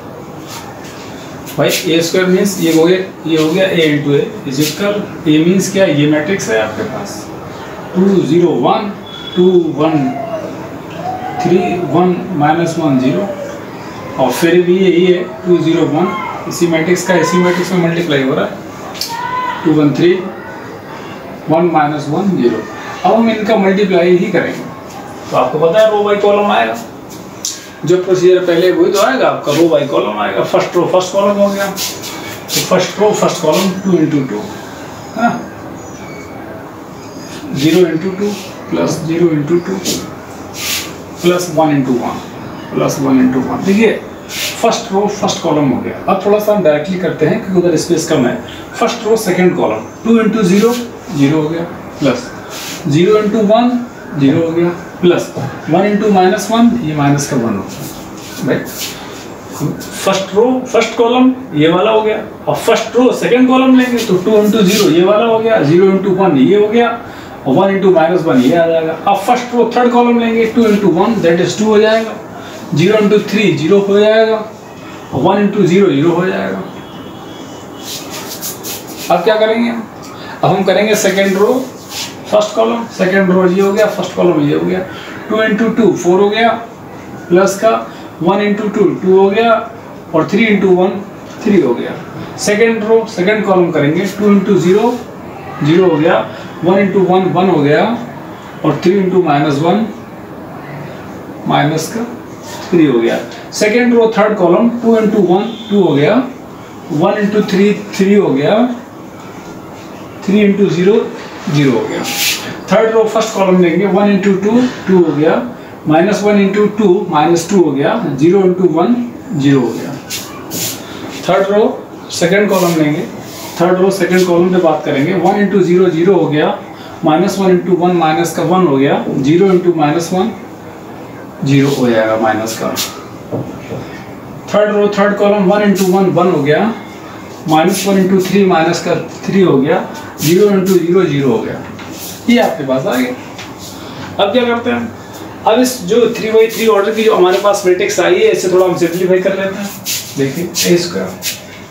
भाई, ए स्क्वायर मीन्स ये हो गया ये हो गया A into A is equal, A means क्या, ये मैट्रिक्स है आपके पास two zero one two one three one minus one zero और फिर भी यही है टू जीरो वन, इसी मैट्रिक्स का इसी मैट्रिक्स में मल्टीप्लाई हो रहा है, two one three one minus one zero. अब हम इनका मल्टीप्लाई ही करेंगे तो आपको पता है रो बाई कॉलम आएगा। जो प्रोसीजर पहले वही तो आएगा आपका, रो बाई कॉलम आएगा। फर्स्ट रो फर्स्ट कॉलम हो गया, तो first row first column two into two है, zero into two plus zero into two plus one into one plus one into one. देखिए फर्स्ट रो फर्स्ट कॉलम हो गया। अब थोड़ा सा हम डायरेक्टली करते हैं क्योंकि उधर स्पेस कम है। First row second column, two into zero zero हो गया, plus zero into one zero हो गया, plus one into minus one, ये माइनस का वन हो गया भाई। फर्स्ट रो फर्स्ट कॉलम ये वाला हो गया, और फर्स्ट रो सेकंड कॉलम लेंगे तो टू इंटू जीरो ये वाला हो गया, जीरो इंटू वन ये हो गया, और वन इंटू माइनस वन ये आ जाएगा। अब फर्स्ट रो थर्ड कॉलम लेंगे, two into one that is two हो जाएगा, जीरो इंटू थ्री जीरो हो जाएगा, और वन इंटू जीरो जीरो हो जाएगा। अब क्या करेंगे, अब हम करेंगे second row first column, second row ये हो गया, फर्स्ट कॉलम ये हो गया, टू इंटू टू फोर हो गया, प्लस का वन इंटू टू टू हो गया, और थ्री इंटू वन थ्री हो गया। सेकेंड रो सेकेंड कॉलम करेंगे, टू इंटू जीरो जीरो हो गया, वन इंटू वन वन हो गया, और three into minus one minus का थ्री हो गया। Second row third column, two into one two हो गया, वन इंटू थ्री थ्री हो गया, थ्री इंटू जीरो जीरो हो गया। थर्ड रो फर्स्ट कॉलम लेंगे, वन इंटू टू टू हो गया, minus one into two minus two हो गया, जीरो इंटू वन जीरो हो गया। थर्ड रो सेकेंड कॉलम लेंगे, थर्ड रो सेकेंड कॉलम पे बात करेंगे, वन इंटू जीरो जीरो हो गया, minus one into one minus का वन हो गया, zero into minus one zero हो जाएगा माइनस का। Third row third column, one into one one हो गया, minus one into three minus का थ्री हो गया, जीरो इंटू जीरो जीरो हो गया। ये आपके पास आ गया। अब क्या करते हैं, अब इस जो थ्री बाई थ्री ऑर्डर की जो हमारे पास मैट्रिक्स आई है इससे थोड़ा हम सिंप्लीफाई कर लेते हैं। देखिए ए स्क्वायर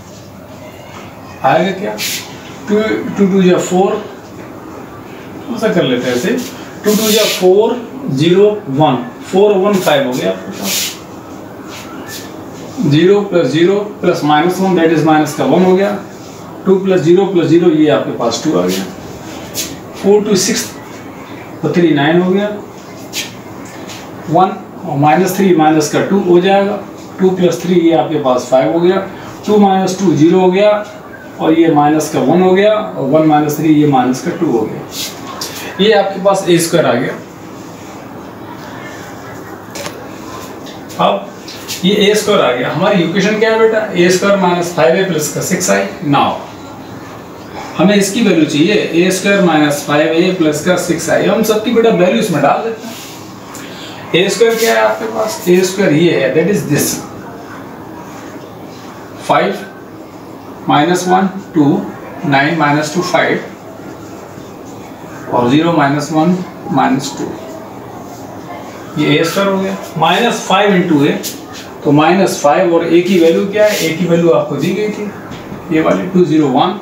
आएगा क्या, टू टू टू या फोर, ऐसा कर लेते हैं ऐसे, टू टू या four zero one, four one five हो गया आपके पास। Zero plus zero plus minus one that is minus का वन हो गया। Two plus zero plus zero ये आपके पास टू आ गया। फोर टू सिक्स तो थ्री नाइन हो गया। वन और माइनस थ्री माइनस का टू हो जाएगा। टू प्लस थ्री ये आपके पास फाइव हो गया। टू माइनस टू जीरो हो गया और ये माइनस का वन हो गया और वन माइनस थ्री ये माइनस का टू हो गया। ये आपके पास ए स्क्वायर आ गया। अब ये ए स्क्वायर आ गया। हमारी इक्वेशन क्या है बेटा? A square minus five A plus का सिक्स आई। नाउ हमें इसकी वैल्यू चाहिए A square minus five A plus का सिक्स आई। हम सबकी बेटा वैल्यू इसमें डाल देते हैं। ए स्क्वायर क्या है आपके पास? ए स्क्वायर ये है, that is this five minus one two, nine minus two five और zero minus one minus two, ये ए स्क्वायर हो गया। माइनस फाइव इंटू ए तो माइनस फाइव और ए की वैल्यू क्या है? ए की वैल्यू आपको दी गई थी ये वाली two zero one,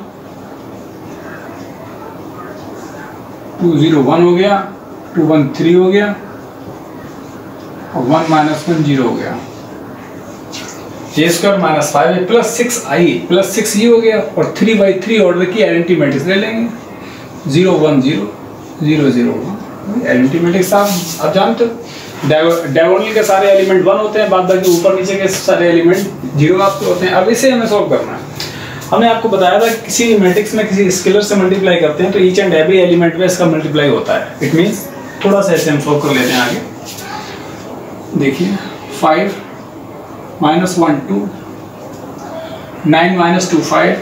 two zero one हो गया, टू वन थ्री हो गया और वन माइनस वन जीरो हो गया। A square minus five A plus six I plus six ये हो गया और थ्री बाई थ्री ऑर्डर की आइडेंटिटी मैट्रिक्स ले लेंगे। Zero one zero zero zero one identity matrix आप आप जानते हो डायगोनल के सारे एलिमेंट वन होते हैं, बाद बाकी ऊपर नीचे के सारे एलिमेंट जीरो आपके होते हैं। अब इसे हमें सॉल्व करना है। हमने आपको बताया था किसी मैट्रिक्स में किसी स्केलर से मल्टीप्लाई करते हैं तो ईच एंड एवरी एलिमेंट में इसका मल्टीप्लाई होता है। इट मींस थोड़ा सा ऐसे हम सॉल्व कर लेते हैं आगे। देखिए five minus one two, nine minus two five,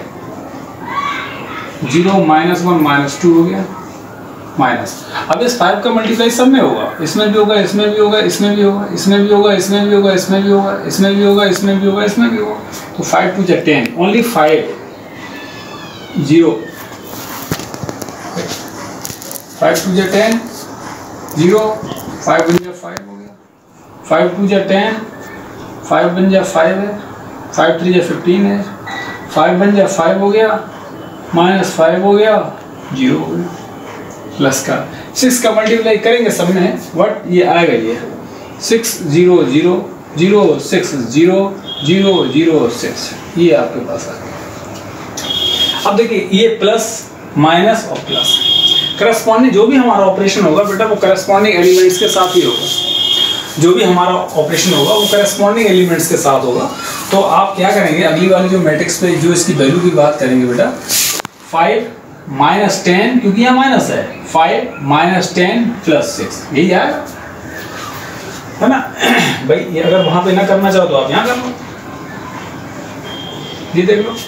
zero minus one minus two हो गया माइनस। अब इस फाइव का मल्टीप्लाई सब में होगा, इसमें भी होगा, इसमें भी होगा, इसमें भी होगा, इसमें भी होगा, इसमें भी होगा, इसमें भी होगा, इसमें भी होगा, इसमें भी होगा, इसमें भी होगा। तो फाइव टू जा ten, only five zero, five two जा टेन जीरो, फाइव वन जा फाइव हो गया, फाइव टू जा टेन, फाइव वन जा फाइव है, फाइव थ्री जा फिफ्टीन है, फाइव वन जा फाइव हो गया, माइनस फाइव हो गया, जीरो हो गया, प्लस का सिक्स का मल्टीप्लाई करेंगे सब में वट ये आएगा ये six zero zero zero six zero zero zero six ये आपके पास आ गया। अब देखिए ये प्लस माइनस और प्लस करस्पॉन्डिंग जो भी हमारा ऑपरेशन होगा बेटा वो करस्पॉन्डिंग एलिमेंट्स के साथ ही होगा। जो भी हमारा ऑपरेशन होगा वो करस्पॉन्डिंग एलिमेंट्स के साथ होगा। तो आप क्या करेंगे अगली वाली जो मैट्रिक्स पे जो इसकी वैल्यू की बात करेंगे बेटा फाइव माइनस टेन क्योंकि यहाँ माइनस है, five minus ten plus six यही आएगा है ना भाई। ये अगर वहां पे ना करना चाहो तो आप यहाँ कर लो, ये देख लो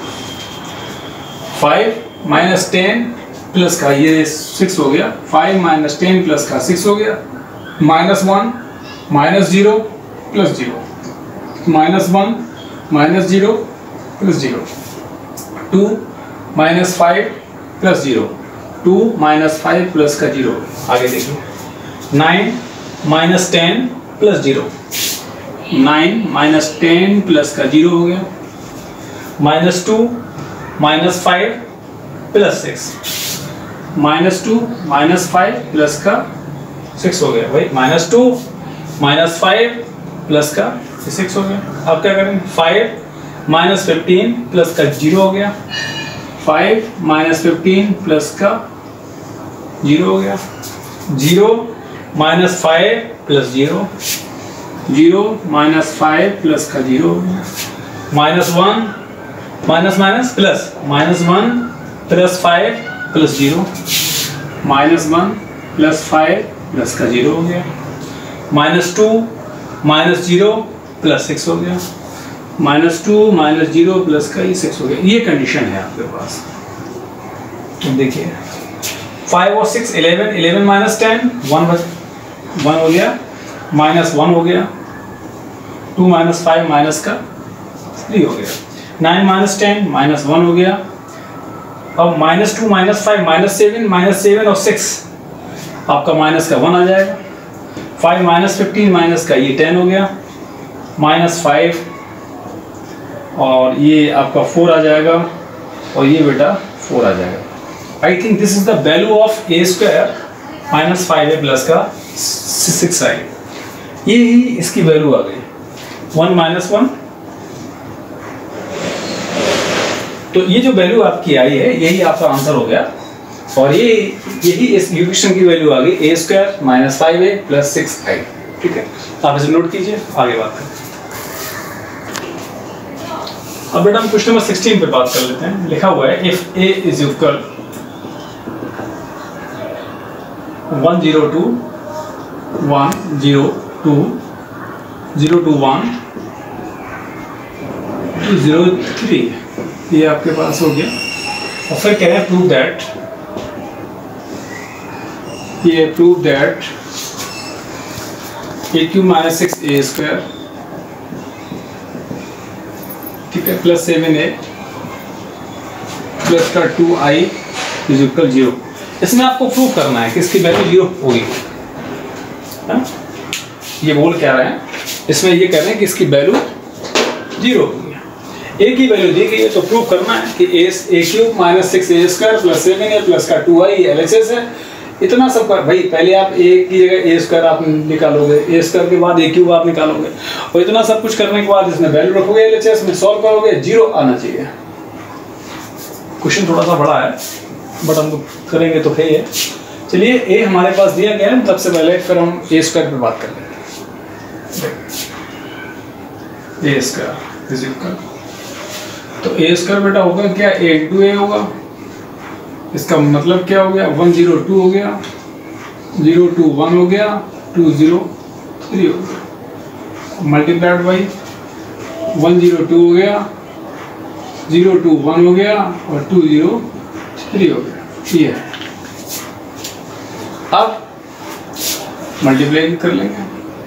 फाइव माइनस टेन प्लस का ये सिक्स हो गया, फाइव माइनस टेन प्लस का सिक्स हो गया, minus one minus zero plus zero, minus one minus zero plus zero, two minus five plus zero, two minus five plus का zero. आगे देखिए nine minus ten plus zero, nine minus ten plus का zero हो गया, minus two minus five plus six, minus two minus five plus का six हो गया भाई, minus two minus five plus का सिक्स हो गया। अब क्या करेंगे फाइव माइनस फिफ्टीन प्लस का जीरो हो गया, फाइव माइनस फिफ्टीन प्लस का जीरो हो गया, zero minus five plus zero, zero minus five plus का जीरो हो गया, minus one minus minus plus, minus one plus five plus zero, minus one plus five plus का zero हो गया, minus two minus zero plus six हो गया, minus two minus zero plus का ये सिक्स हो गया। ये कंडीशन है आपके पास। तो देखिए फाइव और six eleven, eleven minus ten one one हो गया, माइनस वन हो गया, टू माइनस फाइव माइनस का थ्री हो गया, nine minus ten minus one हो गया। अब minus two minus five minus seven, minus seven और सिक्स आपका माइनस का वन आ जाएगा, फाइव माइनस फिफ्टीन माइनस का ये टेन हो गया, माइनस फाइव और ये आपका फोर आ जाएगा और ये बेटा फोर आ जाएगा। I think this is the value of A square minus five A plus का सिक्स आई, ये ही इसकी वैल्यू आ गई वन माइनस वन। तो ये जो वैल्यू आपकी आई है यही आपका आंसर हो गया, और ये यही इस इक्वेशन की वैल्यू आ गई A square minus five A plus six I. ठीक है, आप इसे नोट कीजिए, आगे बात करें। अब बेटा हम क्वेश्चन नंबर सिक्सटीन पे बात कर लेते हैं। लिखा हुआ है if A is equal one zero two one zero two zero two one two zero three, ये आपके पास हो गया। और फिर कह रहे हैं प्रूव दैट, ये prove that A cube minus six A square, ठीक है, प्लस सेवन ए प्लस का two I is equal zero. इसमें आपको प्रूव करना है कि इसकी वैल्यू जीरो होगी। ये बोल क्या रहे हैं, इसमें ये कह रहे हैं कि इसकी वैल्यू जीरो होगी। ए की वैल्यू दी गई है तो प्रूव करना है कि A A cube minus six A square plus seven A plus का two I L H S है। इतना सब कर भाई, पहले आप ए की जगह ए स्क्वायर आप निकालोगे, ए स्क्वायर के बाद ए क्यूब आप निकालोगे, और इतना सब कुछ करने के बाद इसमें वैल्यू रखोगे एल एच एस में, सॉल्व करोगे, जीरो आना चाहिए। क्वेश्चन थोड़ा सा बड़ा है बट हम करेंगे तो है। चलिए ए हमारे पास दिया गया है, सबसे पहले फिर हम ए स्क्वायर पे बात कर लेते हैं। ए स्क्वायर इज इक्वल, तो ए स्क्वायर बेटा होगा क्या, ए इंटू ए होगा। इसका मतलब क्या हो गया, वन जीरो टू हो गया, जीरो टू वन हो गया, टू जीरो थ्री हो गया, multiplied by one zero two हो गया, जीरो टू वन हो गया और टू जीरो थ्री हो गया। ये है, अब मल्टीप्लाई कर लेंगे।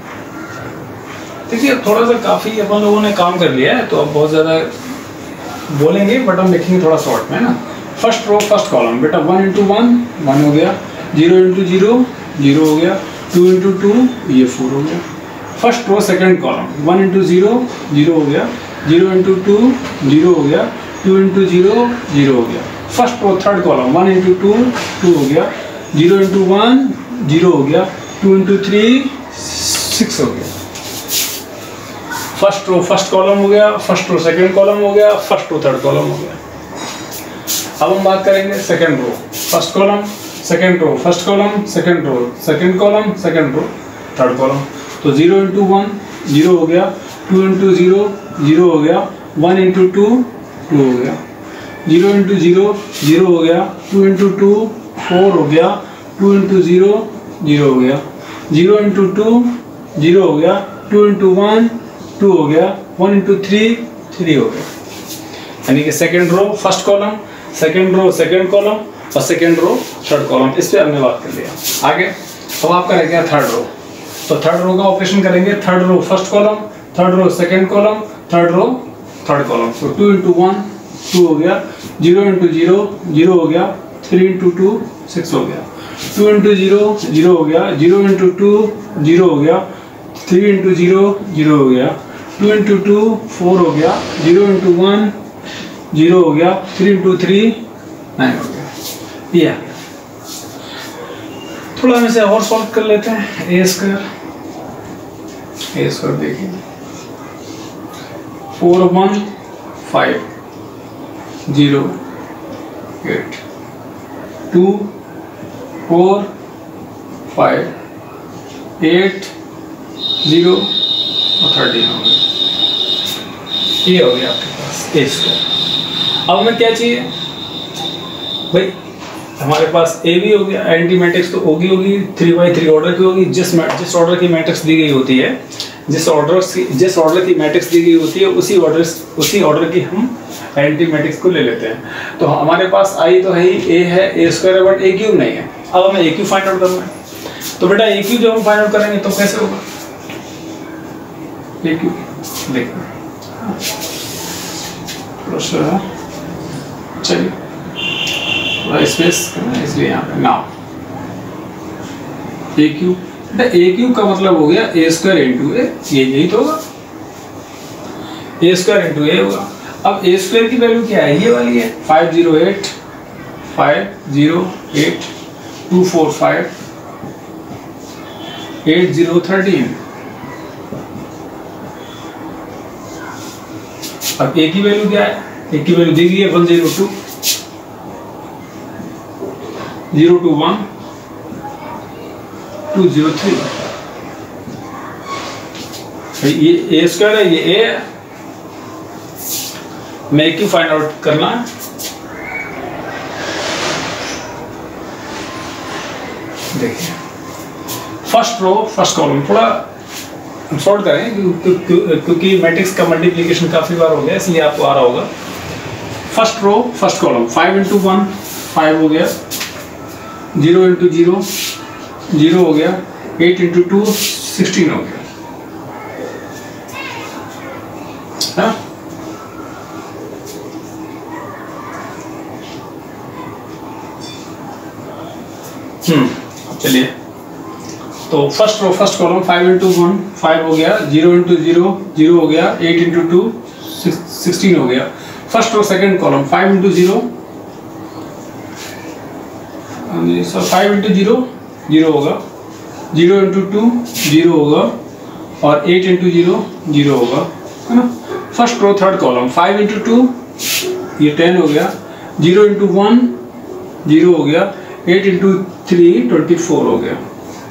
देखिए थोड़ा सा काफी अपन लोगों ने काम कर लिया है, तो अब बहुत ज्यादा बोलेंगे बट हम लिखेंगे थोड़ा शॉर्ट में ना। फर्स्ट रो फर्स्ट कॉलम बेटा, वन इंटू वन वन हो गया, जीरो इंटू जीरो जीरो हो गया, टू इंटू टू ये फोर हो गया। First row second column, one into zero zero हो गया, जीरो इंटू टू जीरो हो गया, टू इंटू जीरो जीरो हो गया। First row third column, one into two two हो गया, जीरो इंटू वन जीरो हो गया, टू इंटू थ्री सिक्स हो गया। फर्स्ट रो फर्स्ट कॉलम हो गया, फर्स्ट रो सेकंड कॉलम हो गया, फर्स्ट रो थर्ड कॉलम हो गया। अब हम बात करेंगे second row first column, second row first column, second row second column, second row third column. तो जीरो इंटू वन जीरो हो गया, टू इंटू जीरो जीरो हो गया, वन इंटू टू टू हो गया, जीरो इंटू जीरो जीरो हो गया, two into to four हो गया, टू इंटू जीरो जीरो हो गया, जीरो इंटू टू जीरो हो गया, टू इंटू वन टू हो गया, वन इंटू थ्री थ्री हो गया। यानी कि second row first column, second row second column और सेकेंड रो थर्ड कॉलम। इस पे हमने बात कर लिया। आगे अब आपका रह गया थर्ड रो, तो थर्ड रो का ऑपरेशन करेंगे। Third row first column, third row second column, third row third column. तो टू इंटू वन टू हो गया, जीरो इंटू जीरो जीरो हो गया, थ्री इंटू टू सिक्स हो गया, टू इंटू जीरो जीरो हो गया, जीरो इंटू टू जीरो हो गया, थ्री इंटू जीरो जीरो हो गया, टू इंटू टू फोर हो गया, जीरो इंटू वन जीरो हो गया, थ्री इंटू थ्री नाइन हो गया। ये थोड़ा हम इसे और सॉल्व कर लेते हैं। ए स्क्वायर ए स्क्वायर देखिए, four one five zero eight, two four five eight zero और थर्टीन हो गया। ये हो गया आपके पास ए स्क्वायर। अब हमें क्या चाहिए भाई, हमारे पास ए भी हो गया, एंटी मैट्रिक्स तो होगी होगी थ्री बाई थ्री ऑर्डर की होगी। जिस जिस ऑर्डर की मैट्रिक्स दी गई होती है, जिस ऑर्डर की जिस ऑर्डर की मैट्रिक्स दी गई होती है उसी ऑर्डर उसी ऑर्डर की हम एंटी मैट्रिक्स को ले लेते हैं। तो हमारे पास आई तो है ही, ए है, ए स्क्वायर है, बट ए क्यूब नहीं है। अब हमें ए क्यूब फाइंड आउट करना है। तो बेटा ए क्यूब जब हम फाइंड आउट करेंगे तो कैसे होगा, ए क्यूब देखना चलिए थोड़ा स्पेस करना है इसलिए यहाँ पे now A cube. A cube का मतलब हो गया ए स्क्वायर इंटू ए, ये यही तो होगा, ए स्क्वायर इंटू ए होगा। अब ए स्क्वायर की वैल्यू क्या है, ये वाली है five zero eight five zero eight two four five eight zero thirteen. अब ए की वैल्यू क्या है? ए की वैल्यू दी गई है one zero two, zero two one, two zero three. ये ए स्क्वायर है, ये ए है, मैं क्यों फाइंड आउट करना है? देखिए फर्स्ट रो फर्स्ट कॉलम, थोड़ा सॉर्ट करें क्योंकि मैट्रिक्स का मल्टीप्लिकेशन काफी बार हो गया, इसलिए आपको आ रहा होगा। First row first column, five into one five हो गया, जीरो इंटू जीरो जीरो हो गया, एट इंटू टू सिक्सटीन हो गया, है? हम्म चलिए, तो first row first column five into one five हो गया, जीरो इंटू जीरो जीरो हो गया, एट इंटू टू सिक्सटीन हो गया। First row second column five into zero five into zero zero होगा, जीरो इंटू टू जीरो होगा, और eight into zero zero होगा, है ना। First row third column five into two ये टेन हो गया, जीरो इंटू वन जीरो हो गया, eight into three twenty four हो गया।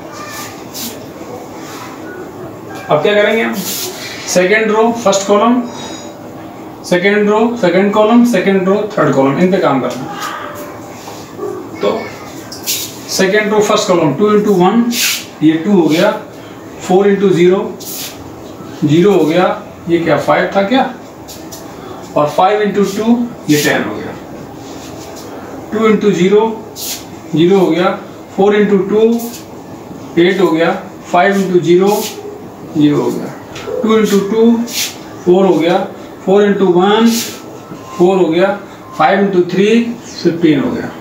अब क्या करेंगे हम? Second row first column, second row second column, second row third column, इन पे काम करना है। तो second row first column two into one ये टू हो गया, फोर इंटू जीरो जीरो हो गया, ये क्या फाइव था क्या, और फाइव इंटू टू ये टेन हो गया, टू इंटू जीरो जीरो हो गया, फोर इंटू टू एट हो गया, फाइव इंटू जीरो जीरो हो गया, टू इंटू टू फोर हो गया, फोर इंटू वन फोर हो गया, फाइव इंटू थ्री फिफ्टीन हो गया,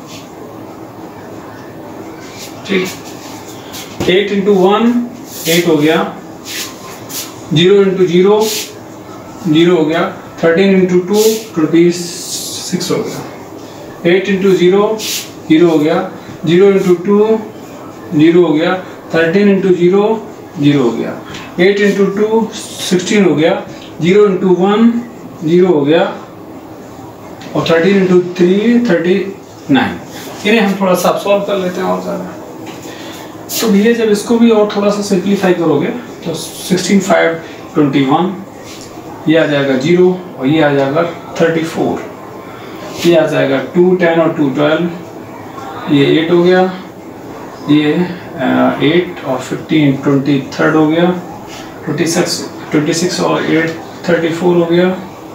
ठीक। एट इंटू वन एट हो गया, जीरो इंटू जीरो जीरो हो गया, thirteen into two twenty six हो गया, एट इंटू जीरो जीरो हो गया, जीरो इंटू टू जीरो हो गया, थर्टीन इंटू जीरो जीरो हो गया, एट इंटू टू सिक्सटीन हो गया, जीरो इंटू वन जीरो हो गया, और thirteen into three thirty nine. इन्हें हम थोड़ा सा सॉल्व कर लेते हैं और ज़्यादा। तो भैया जब इसको भी और थोड़ा सा सिंप्लीफाई करोगे तो सिक्सटीन फाइव ट्वेंटी वन, ये आ जाएगा जीरो, और ये आ जाएगा थर्टी फोर, ये आ जाएगा टू टेन और टू ट्वेल्व, ये एट हो गया, ये एट और फिफ्टीन ट्वेंटी थर्ड हो गया, ट्वेंटी सिक्स ट्वेंटी सिक्स और एट थर्टी फोर हो गया,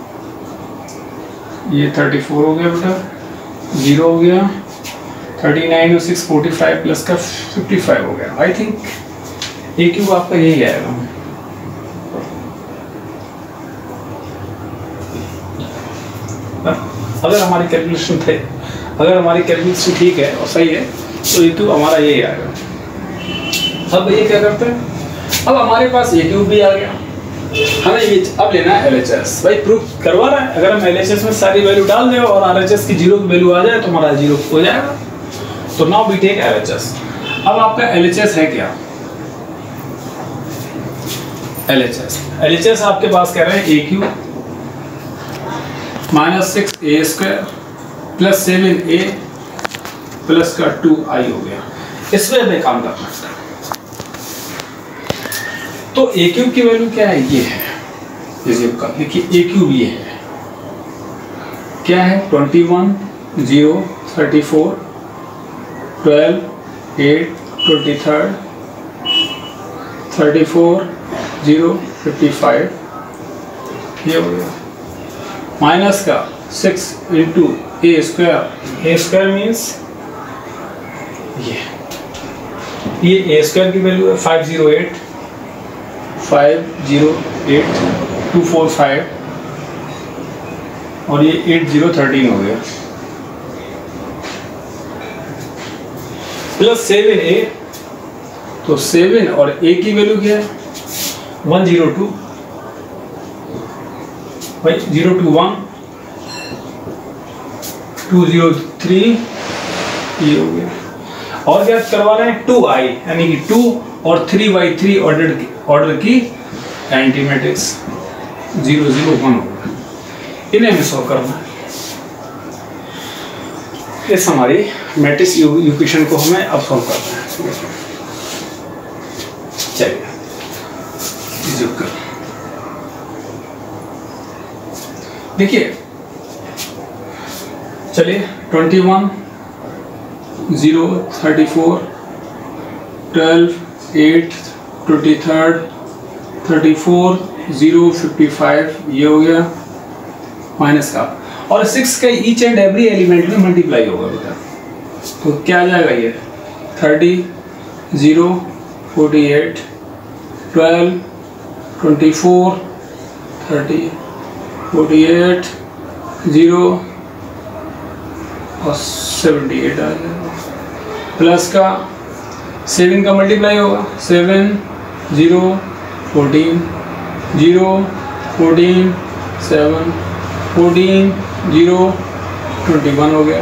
ये थर्टी फोर हो गया बेटा, जीरो हो गया, थर्टी नाइन और सिक्स फोर्टी फाइव प्लस का फिफ्टी फाइव हो गया। आई थिंक ए क्यूब आपका यही आएगा। अगर हमारी कैलकुलेशन थे अगर हमारी कैलकुलेशन ठीक है और सही है तो ए क्यूब हमारा यही आएगा। अब ये क्या करते हैं, अब हमारे पास ए क्यूब भी आ गया, हमें ये अब लेना है एल एच एस। भाई प्रूफ करवा रहा है, अगर हम एल एच एस में सारी वैल्यू डाल दें और आर एच एस की जीरो की वैल्यू आ जाए तो हमारा जीरो हो जाएगा। तो now we take L H S. अब आपका एल एच एस है क्या? L H S L H S आपके पास कह रहे हैं A cube minus six A square plus seven A plus का टू आई हो गया। इसमें हमें काम करना है। तो ए क्यूब की वैल्यू क्या है? ये है, देखिए ए क्यूब ये है, क्या है? Twenty one zero thirty four twelve eight twenty third thirty four zero fifty five, ये हो गया। माइनस का six into A square, A square means ये ये ए स्क्वायर की वैल्यू है five zero eight five zero eight two four five, और ये एट जीरो थर्टीन हो गया, प्लस सेवन ए। तो सेवन और ए की वैल्यू क्या है? वन जीरो टू भाई zero two one two zero three, ये हो गया। और क्या करवा रहे हैं? टू आई, यानी कि टू और थ्री बाई थ्री ऑर्डर की ऑर्डर की एंटी मैट्रिक्स जीरो जीरो वन होगा। इन्हें हमें सॉल्व करना है। इस हमारी मैट्रिक्स इक्वेशन को हमें अब सॉल्व करना है। चलिए देखिए, चलिए twenty one zero thirty four twelve eight twenty third thirty four zero fifty five ये हो गया माइनस का, और सिक्स का ईच एंड एवरी एलिमेंट में मल्टीप्लाई होगा बेटा। तो क्या आ जाएगा ये thirty zero forty eight twelve twenty four thirty forty eight zero और सेवेंटी एट आ जाएगा, प्लस का सेवन का मल्टीप्लाई होगा seven zero fourteen zero fourteen seven fourteen zero twenty one हो गया,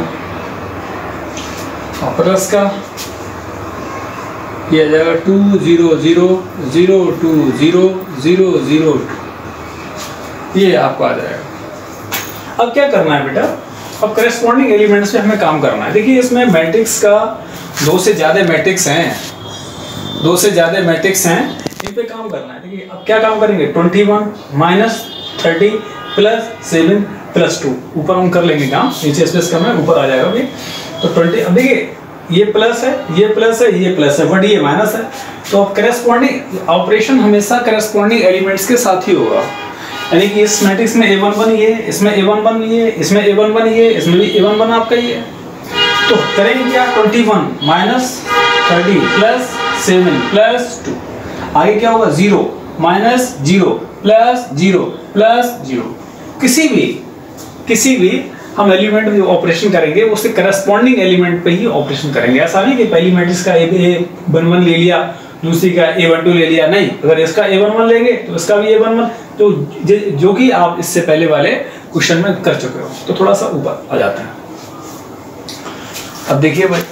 और प्लस का ये आ जाएगा two zero zero zero two zero zero zero two, ये आपको आ जाएगा। अब क्या करना है बेटा, अब करेस्पॉन्डिंग एलिमेंट्स पे हमें काम करना है। देखिए इसमें मैट्रिक्स का दो से ज़्यादा मैट्रिक्स हैं, दो से ज़्यादा मैट्रिक्स हैं, इन पे काम करना है। देखिए अब क्या काम करेंगे, twenty one minus thirty plus seven plus two, ऊपर हम कर लेंगे काम, नीचे स्पेस कम है, ऊपर आ जाएगा अभी। तो ट्वेंटी, अब देखिए ये प्लस है, ये प्लस है, ये प्लस है, बट ये माइनस है। तो अब करेस्पॉन्डिंग ऑपरेशन हमेशा करेस्पॉन्डिंग एलिमेंट्स के साथ ही होगा, यानी कि इस मैट्रिक्स में ए वन वन ये, इसमें ए वन वन ये, इसमें ए वन वन ये, इसमें भी ए वन वन आपका ये। तो करेंगे क्या, twenty one minus thirty plus seven plus two, आगे क्या होगा zero minus zero plus zero plus zero. किसी भी किसी भी हम एलिमेंट में ऑपरेशन करेंगे उससे करस्पॉन्डिंग एलिमेंट पे ही ऑपरेशन करेंगे। ऐसा नहीं कि पहली मैट्रिक्स का ए वन वन ले लिया, दूसरी का ए वन टू ले लिया, नहीं, अगर इसका ए वन वन लेंगे तो इसका भी ए वन वन, तो जो कि आप इससे पहले वाले क्वेश्चन में कर चुके हो। तो थोड़ा सा ऊपर आ जाता है। अब देखिए भाई,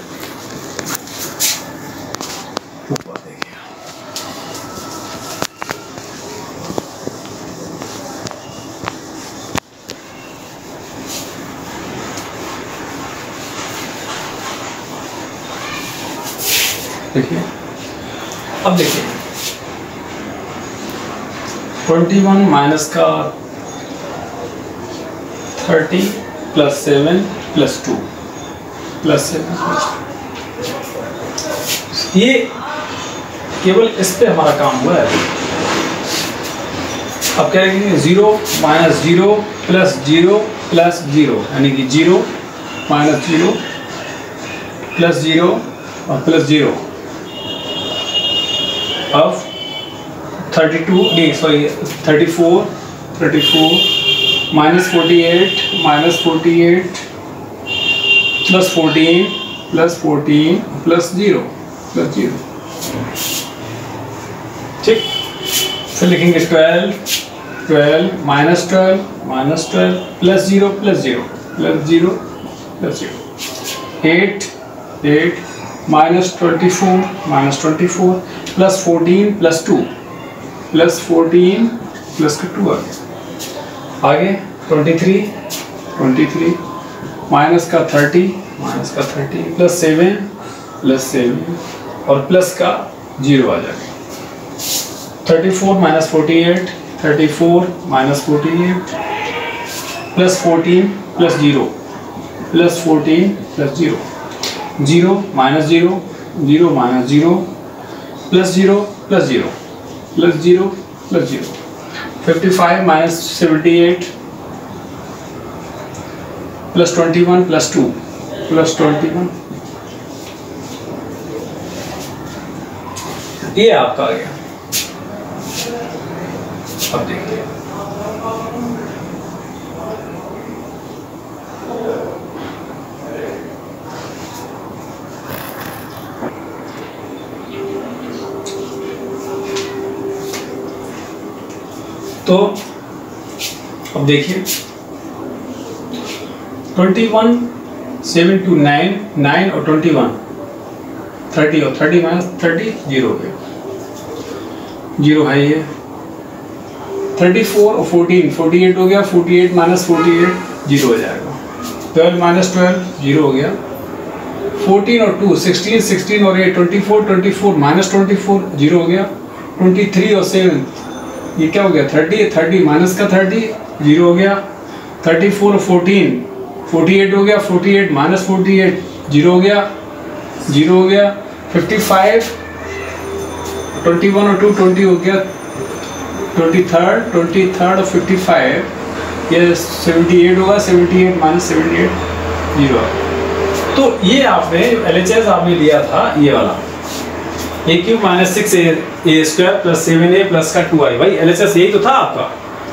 ऊपर देखिए, देखिए अब देखिए ट्वेंटी वन माइनस का thirty plus seven plus two plus seven plus two, ये केवल इस पे हमारा काम हुआ है। अब क्या लिखेंगे, zero minus zero plus zero plus zero, यानी कि zero minus zero plus zero और प्लस जीरो। अब थर्टी टू नहीं sorry thirty four thirty four minus forty eight minus forty eight plus fourteen plus fourteen plus zero plus zero, ठीक। फिर लिखेंगे twelve twelve minus twelve minus twelve plus zero plus zero plus zero plus zero, eight eight minus twenty four minus twenty four plus fourteen plus two plus fourteen plus का two आ गया, आगे twenty three twenty three minus का thirty minus का thirty plus seven plus seven और plus का zero आ जाएगा, thirty four minus forty eight thirty four minus forty eight plus fourteen plus zero plus fourteen plus zero, zero minus zero zero minus zero plus zero plus zero plus zero plus zero, fifty five minus seventy eight plus twenty one plus two plus twenty one, ये आपका आ गया। अब देखिए तो अब देखिए twenty one seven two nine nine और ट्वेंटी वन थर्टी और थर्टी माइनस थर्टी जीरो पे, जीरो है ये। थर्टी फोर और फोर्टीन, फोर्टी एट हो गया, forty eight minus forty eight zero हो जाएगा। ट्वेल्व माइनस ट्वेल्व जीरो हो गया। फोर्टीन और टू सिक्सटीन, सिक्सटीन और eight twenty four, twenty four minus twenty four zero हो गया। ट्वेंटी थ्री और सेवन ये क्या हो गया, थर्टी, थर्टी माइनस का थर्टी जीरो हो गया। थर्टी फोर और फोर्टीन, फोर्टी एट हो गया, forty eight minus forty eight zero हो गया, जीरो हो गया। फिफ्टी फाइव, ट्वेंटी वन और टू ट्वेंटी हो गया। ट्वेंटी थर्ड, ट्वेंटी थर्ड और फिफ्टी फाइव ये सेवेंटी एट होगा, seventy eight minus seventy eight zero. तो ये आपने एल एच एस आपने लिया था ये वाला A cube minus six A square plus seven A plus का टू आई। भाई एल एच एस यही तो था आपका।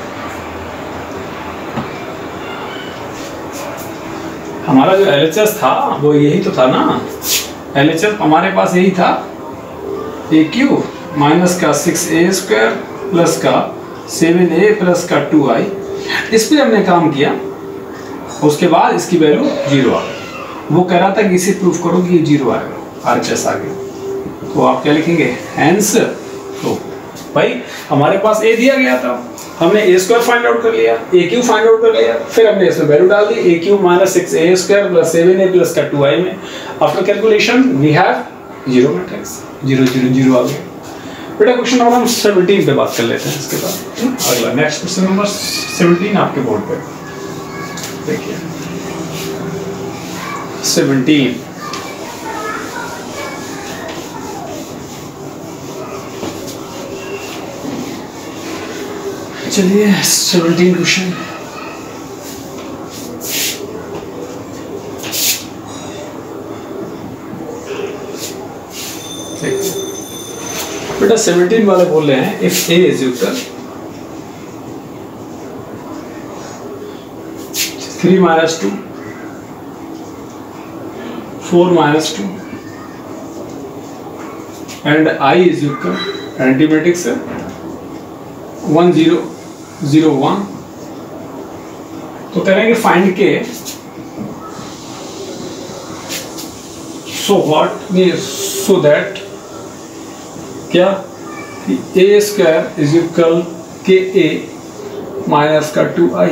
हमारा जो एल एच एस था वो यही तो था ना। एल एच एस हमारे पास यही था, ए क्यूब माइनस का सिक्स ए स्क्वायर प्लस का सेवन ए प्लस का टू आई। इस पे हमने काम किया, उसके बाद इसकी वैल्यू जीरो आ गई। वो कह रहा था कि इसे प्रूफ करो कि ये जीरो आएगा, आर एच एस आ गया। तो आप क्या लिखेंगे, हैंस। तो भाई हमारे पास ए दिया गया था, हमने ए स्क्वायर फाइंड आउट कर लिया, ए क्यूब फाइंड आउट कर लिया, फिर हमने इसमें वैल्यू डाल दी, A cube minus six A square plus seven A plus का टू आई में। After calculation we have zero matrix, zero zero zero आ गया। बेटा क्वेश्चन नंबर हम सेवनटीन पे बात कर लेते हैं इसके बाद। अगला नेक्स्ट क्वेश्चन नंबर सेवनटीन आपके बोर्ड पे देखिए। सेवनटीन, चलिए सेवनटीन क्वेश्चन। बेटा सेवनटीन वाले बोल रहे हैं if A is equal three minus two, four minus two and I is equal एंटीमेटिक्स है वन जीरो जीरो वन। तो करेंगे फाइंड के सो व्हाट सो दैट क्या ए square is equal k A minus का टू आई।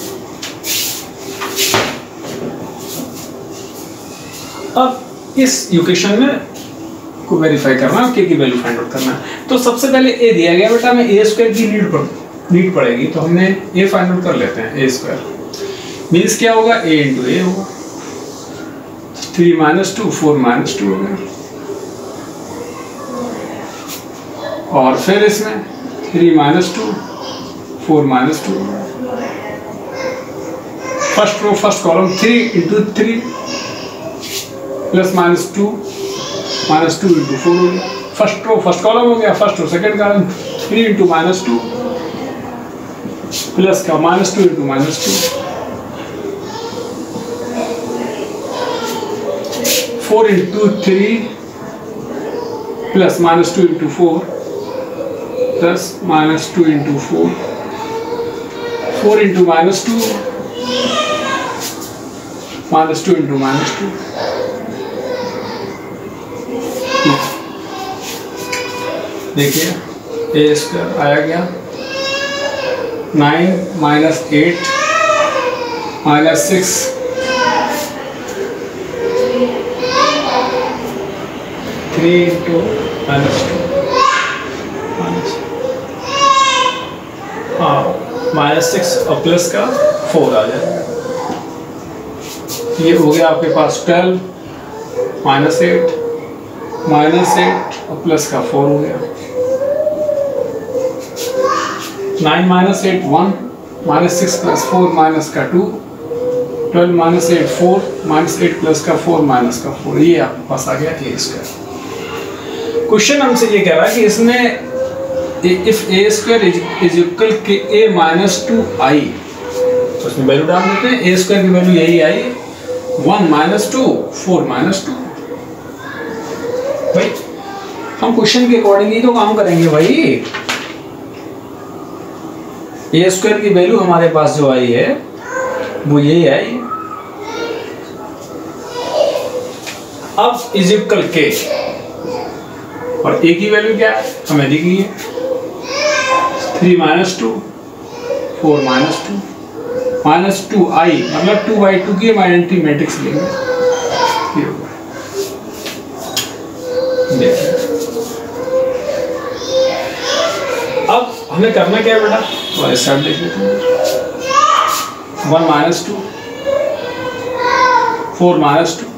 अब इस इक्वेशन में को वेरीफाई करना है, के की वैल्यू फाइंड आउट करना है। तो सबसे पहले ए दिया गया बेटा, हमें ए स्क्वायर की नीड पड़ नीड पड़ेगी, तो हमने ए फाइंड आउट कर लेते हैं। ए स्क्वायर मीन्स क्या होगा, ए इंटू ए होगा। Three minus two, four minus two हो गया, और फिर इसमें three minus two, four minus two. First row first column three into three plus minus two minus two into four हो गया। फर्स्ट रो फर्स्ट कॉलम हो गया, first row second column three into minus two plus का minus two into minus two, four into three plus minus two into four plus minus two into four, four into minus two minus two into minus two. देखिए A square आया गया nine minus eight minus six three into minus two minus हाँ minus six और plus का four आ जाएगा। ये हो गया आपके पास twelve minus eight minus eight और प्लस का फोर हो गया। Nine minus eight one minus six plus four minus का two, twelve minus eight four minus eight plus का फोर माइनस का फोर, ये आपके पास आ गया ए स्क्वायर। क्वेश्चन हमसे ये कह रहा है कि इसमें if A square is equal k A minus two आई, तो इसमें वैल्यू डाल देते हैं। ए स्क्वायर की वैल्यू यही I one minus two four minus two. भाई हम क्वेश्चन के अकॉर्डिंग ही तो काम करेंगे भाई। ए स्क्वायर की वैल्यू हमारे पास जो आई है वो यही आई। अब इज इक्वल के और ए की वैल्यू क्या है हमें दिख गई है three minus two, four minus two, minus two I मतलब टू बाई टू की हम आइडेंटिटी मैट्रिक्स लेंगे। ये होगा, देखिए अब हमें करना क्या है बेटा, तो इस साइड देख लेते हैं। One minus two, four minus two,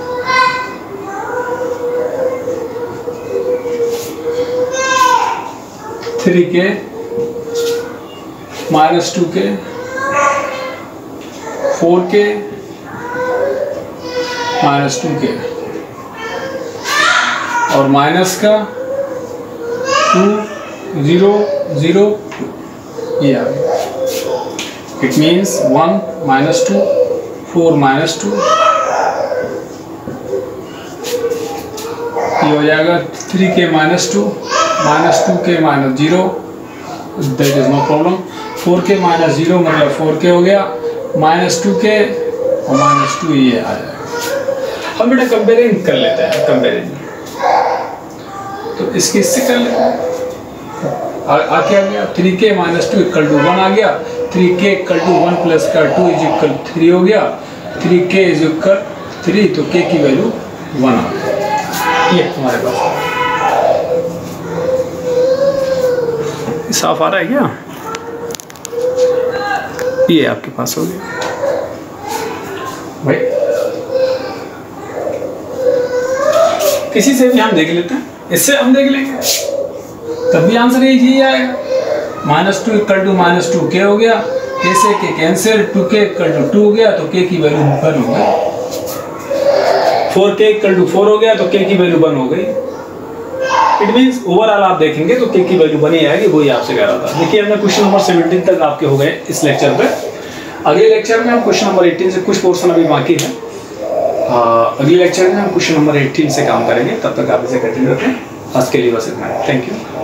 three k minus two k, four k minus two k, और माइनस का टू जीरो जीरो ये आ गया। It means one minus two, four minus two, ये हो जाएगा three k minus two, minus two k minus zero, that is no problem. Four k minus zero मतलब four k हो गया, माइनस टू के और माइनस टू ये आ जाएगा। अब बेटा कंपेयरिंग कर लेते हैं, कंपेयरिंग तो इसकी इससे कर लेते हैं। आ, आ क्या गया, three k minus two equal to one आ गया, three k equal to one plus का टू इज इक्वल थ्री हो गया, थ्री के इज इक्वल थ्री, तो के की वैल्यू वन आ गया। ये हमारे पास साफ आ रहा है क्या, ये आपके पास हो गया भाई। किसी से भी हम देख लेते हैं, इससे हम देख लेंगे तब भी आंसर यही आएगा। Minus two equal to minus two k हो गया, के से k cancel, two k equal to two हो गया तो के की वैल्यू वन हो गई, फोर के इक्वल टू फोर हो गया तो के की वैल्यू वन हो गई। इट मीन्स ओवरऑल आप देखेंगे तो के की वैल्यू बनी आएगी, वही आपसे कह रहा था। देखिए हमने क्वेश्चन नंबर सेवनटीन तक आपके हो गए इस लेक्चर पे। अगले लेक्चर में हम क्वेश्चन नंबर एटीन से कुछ पोर्शन अभी बाकी है, अगले लेक्चर में हम क्वेश्चन नंबर एटीन से काम करेंगे। तब तक आप इसे कंटिन्यू रखें। आज के लिए बस इतना है, थैंक यू।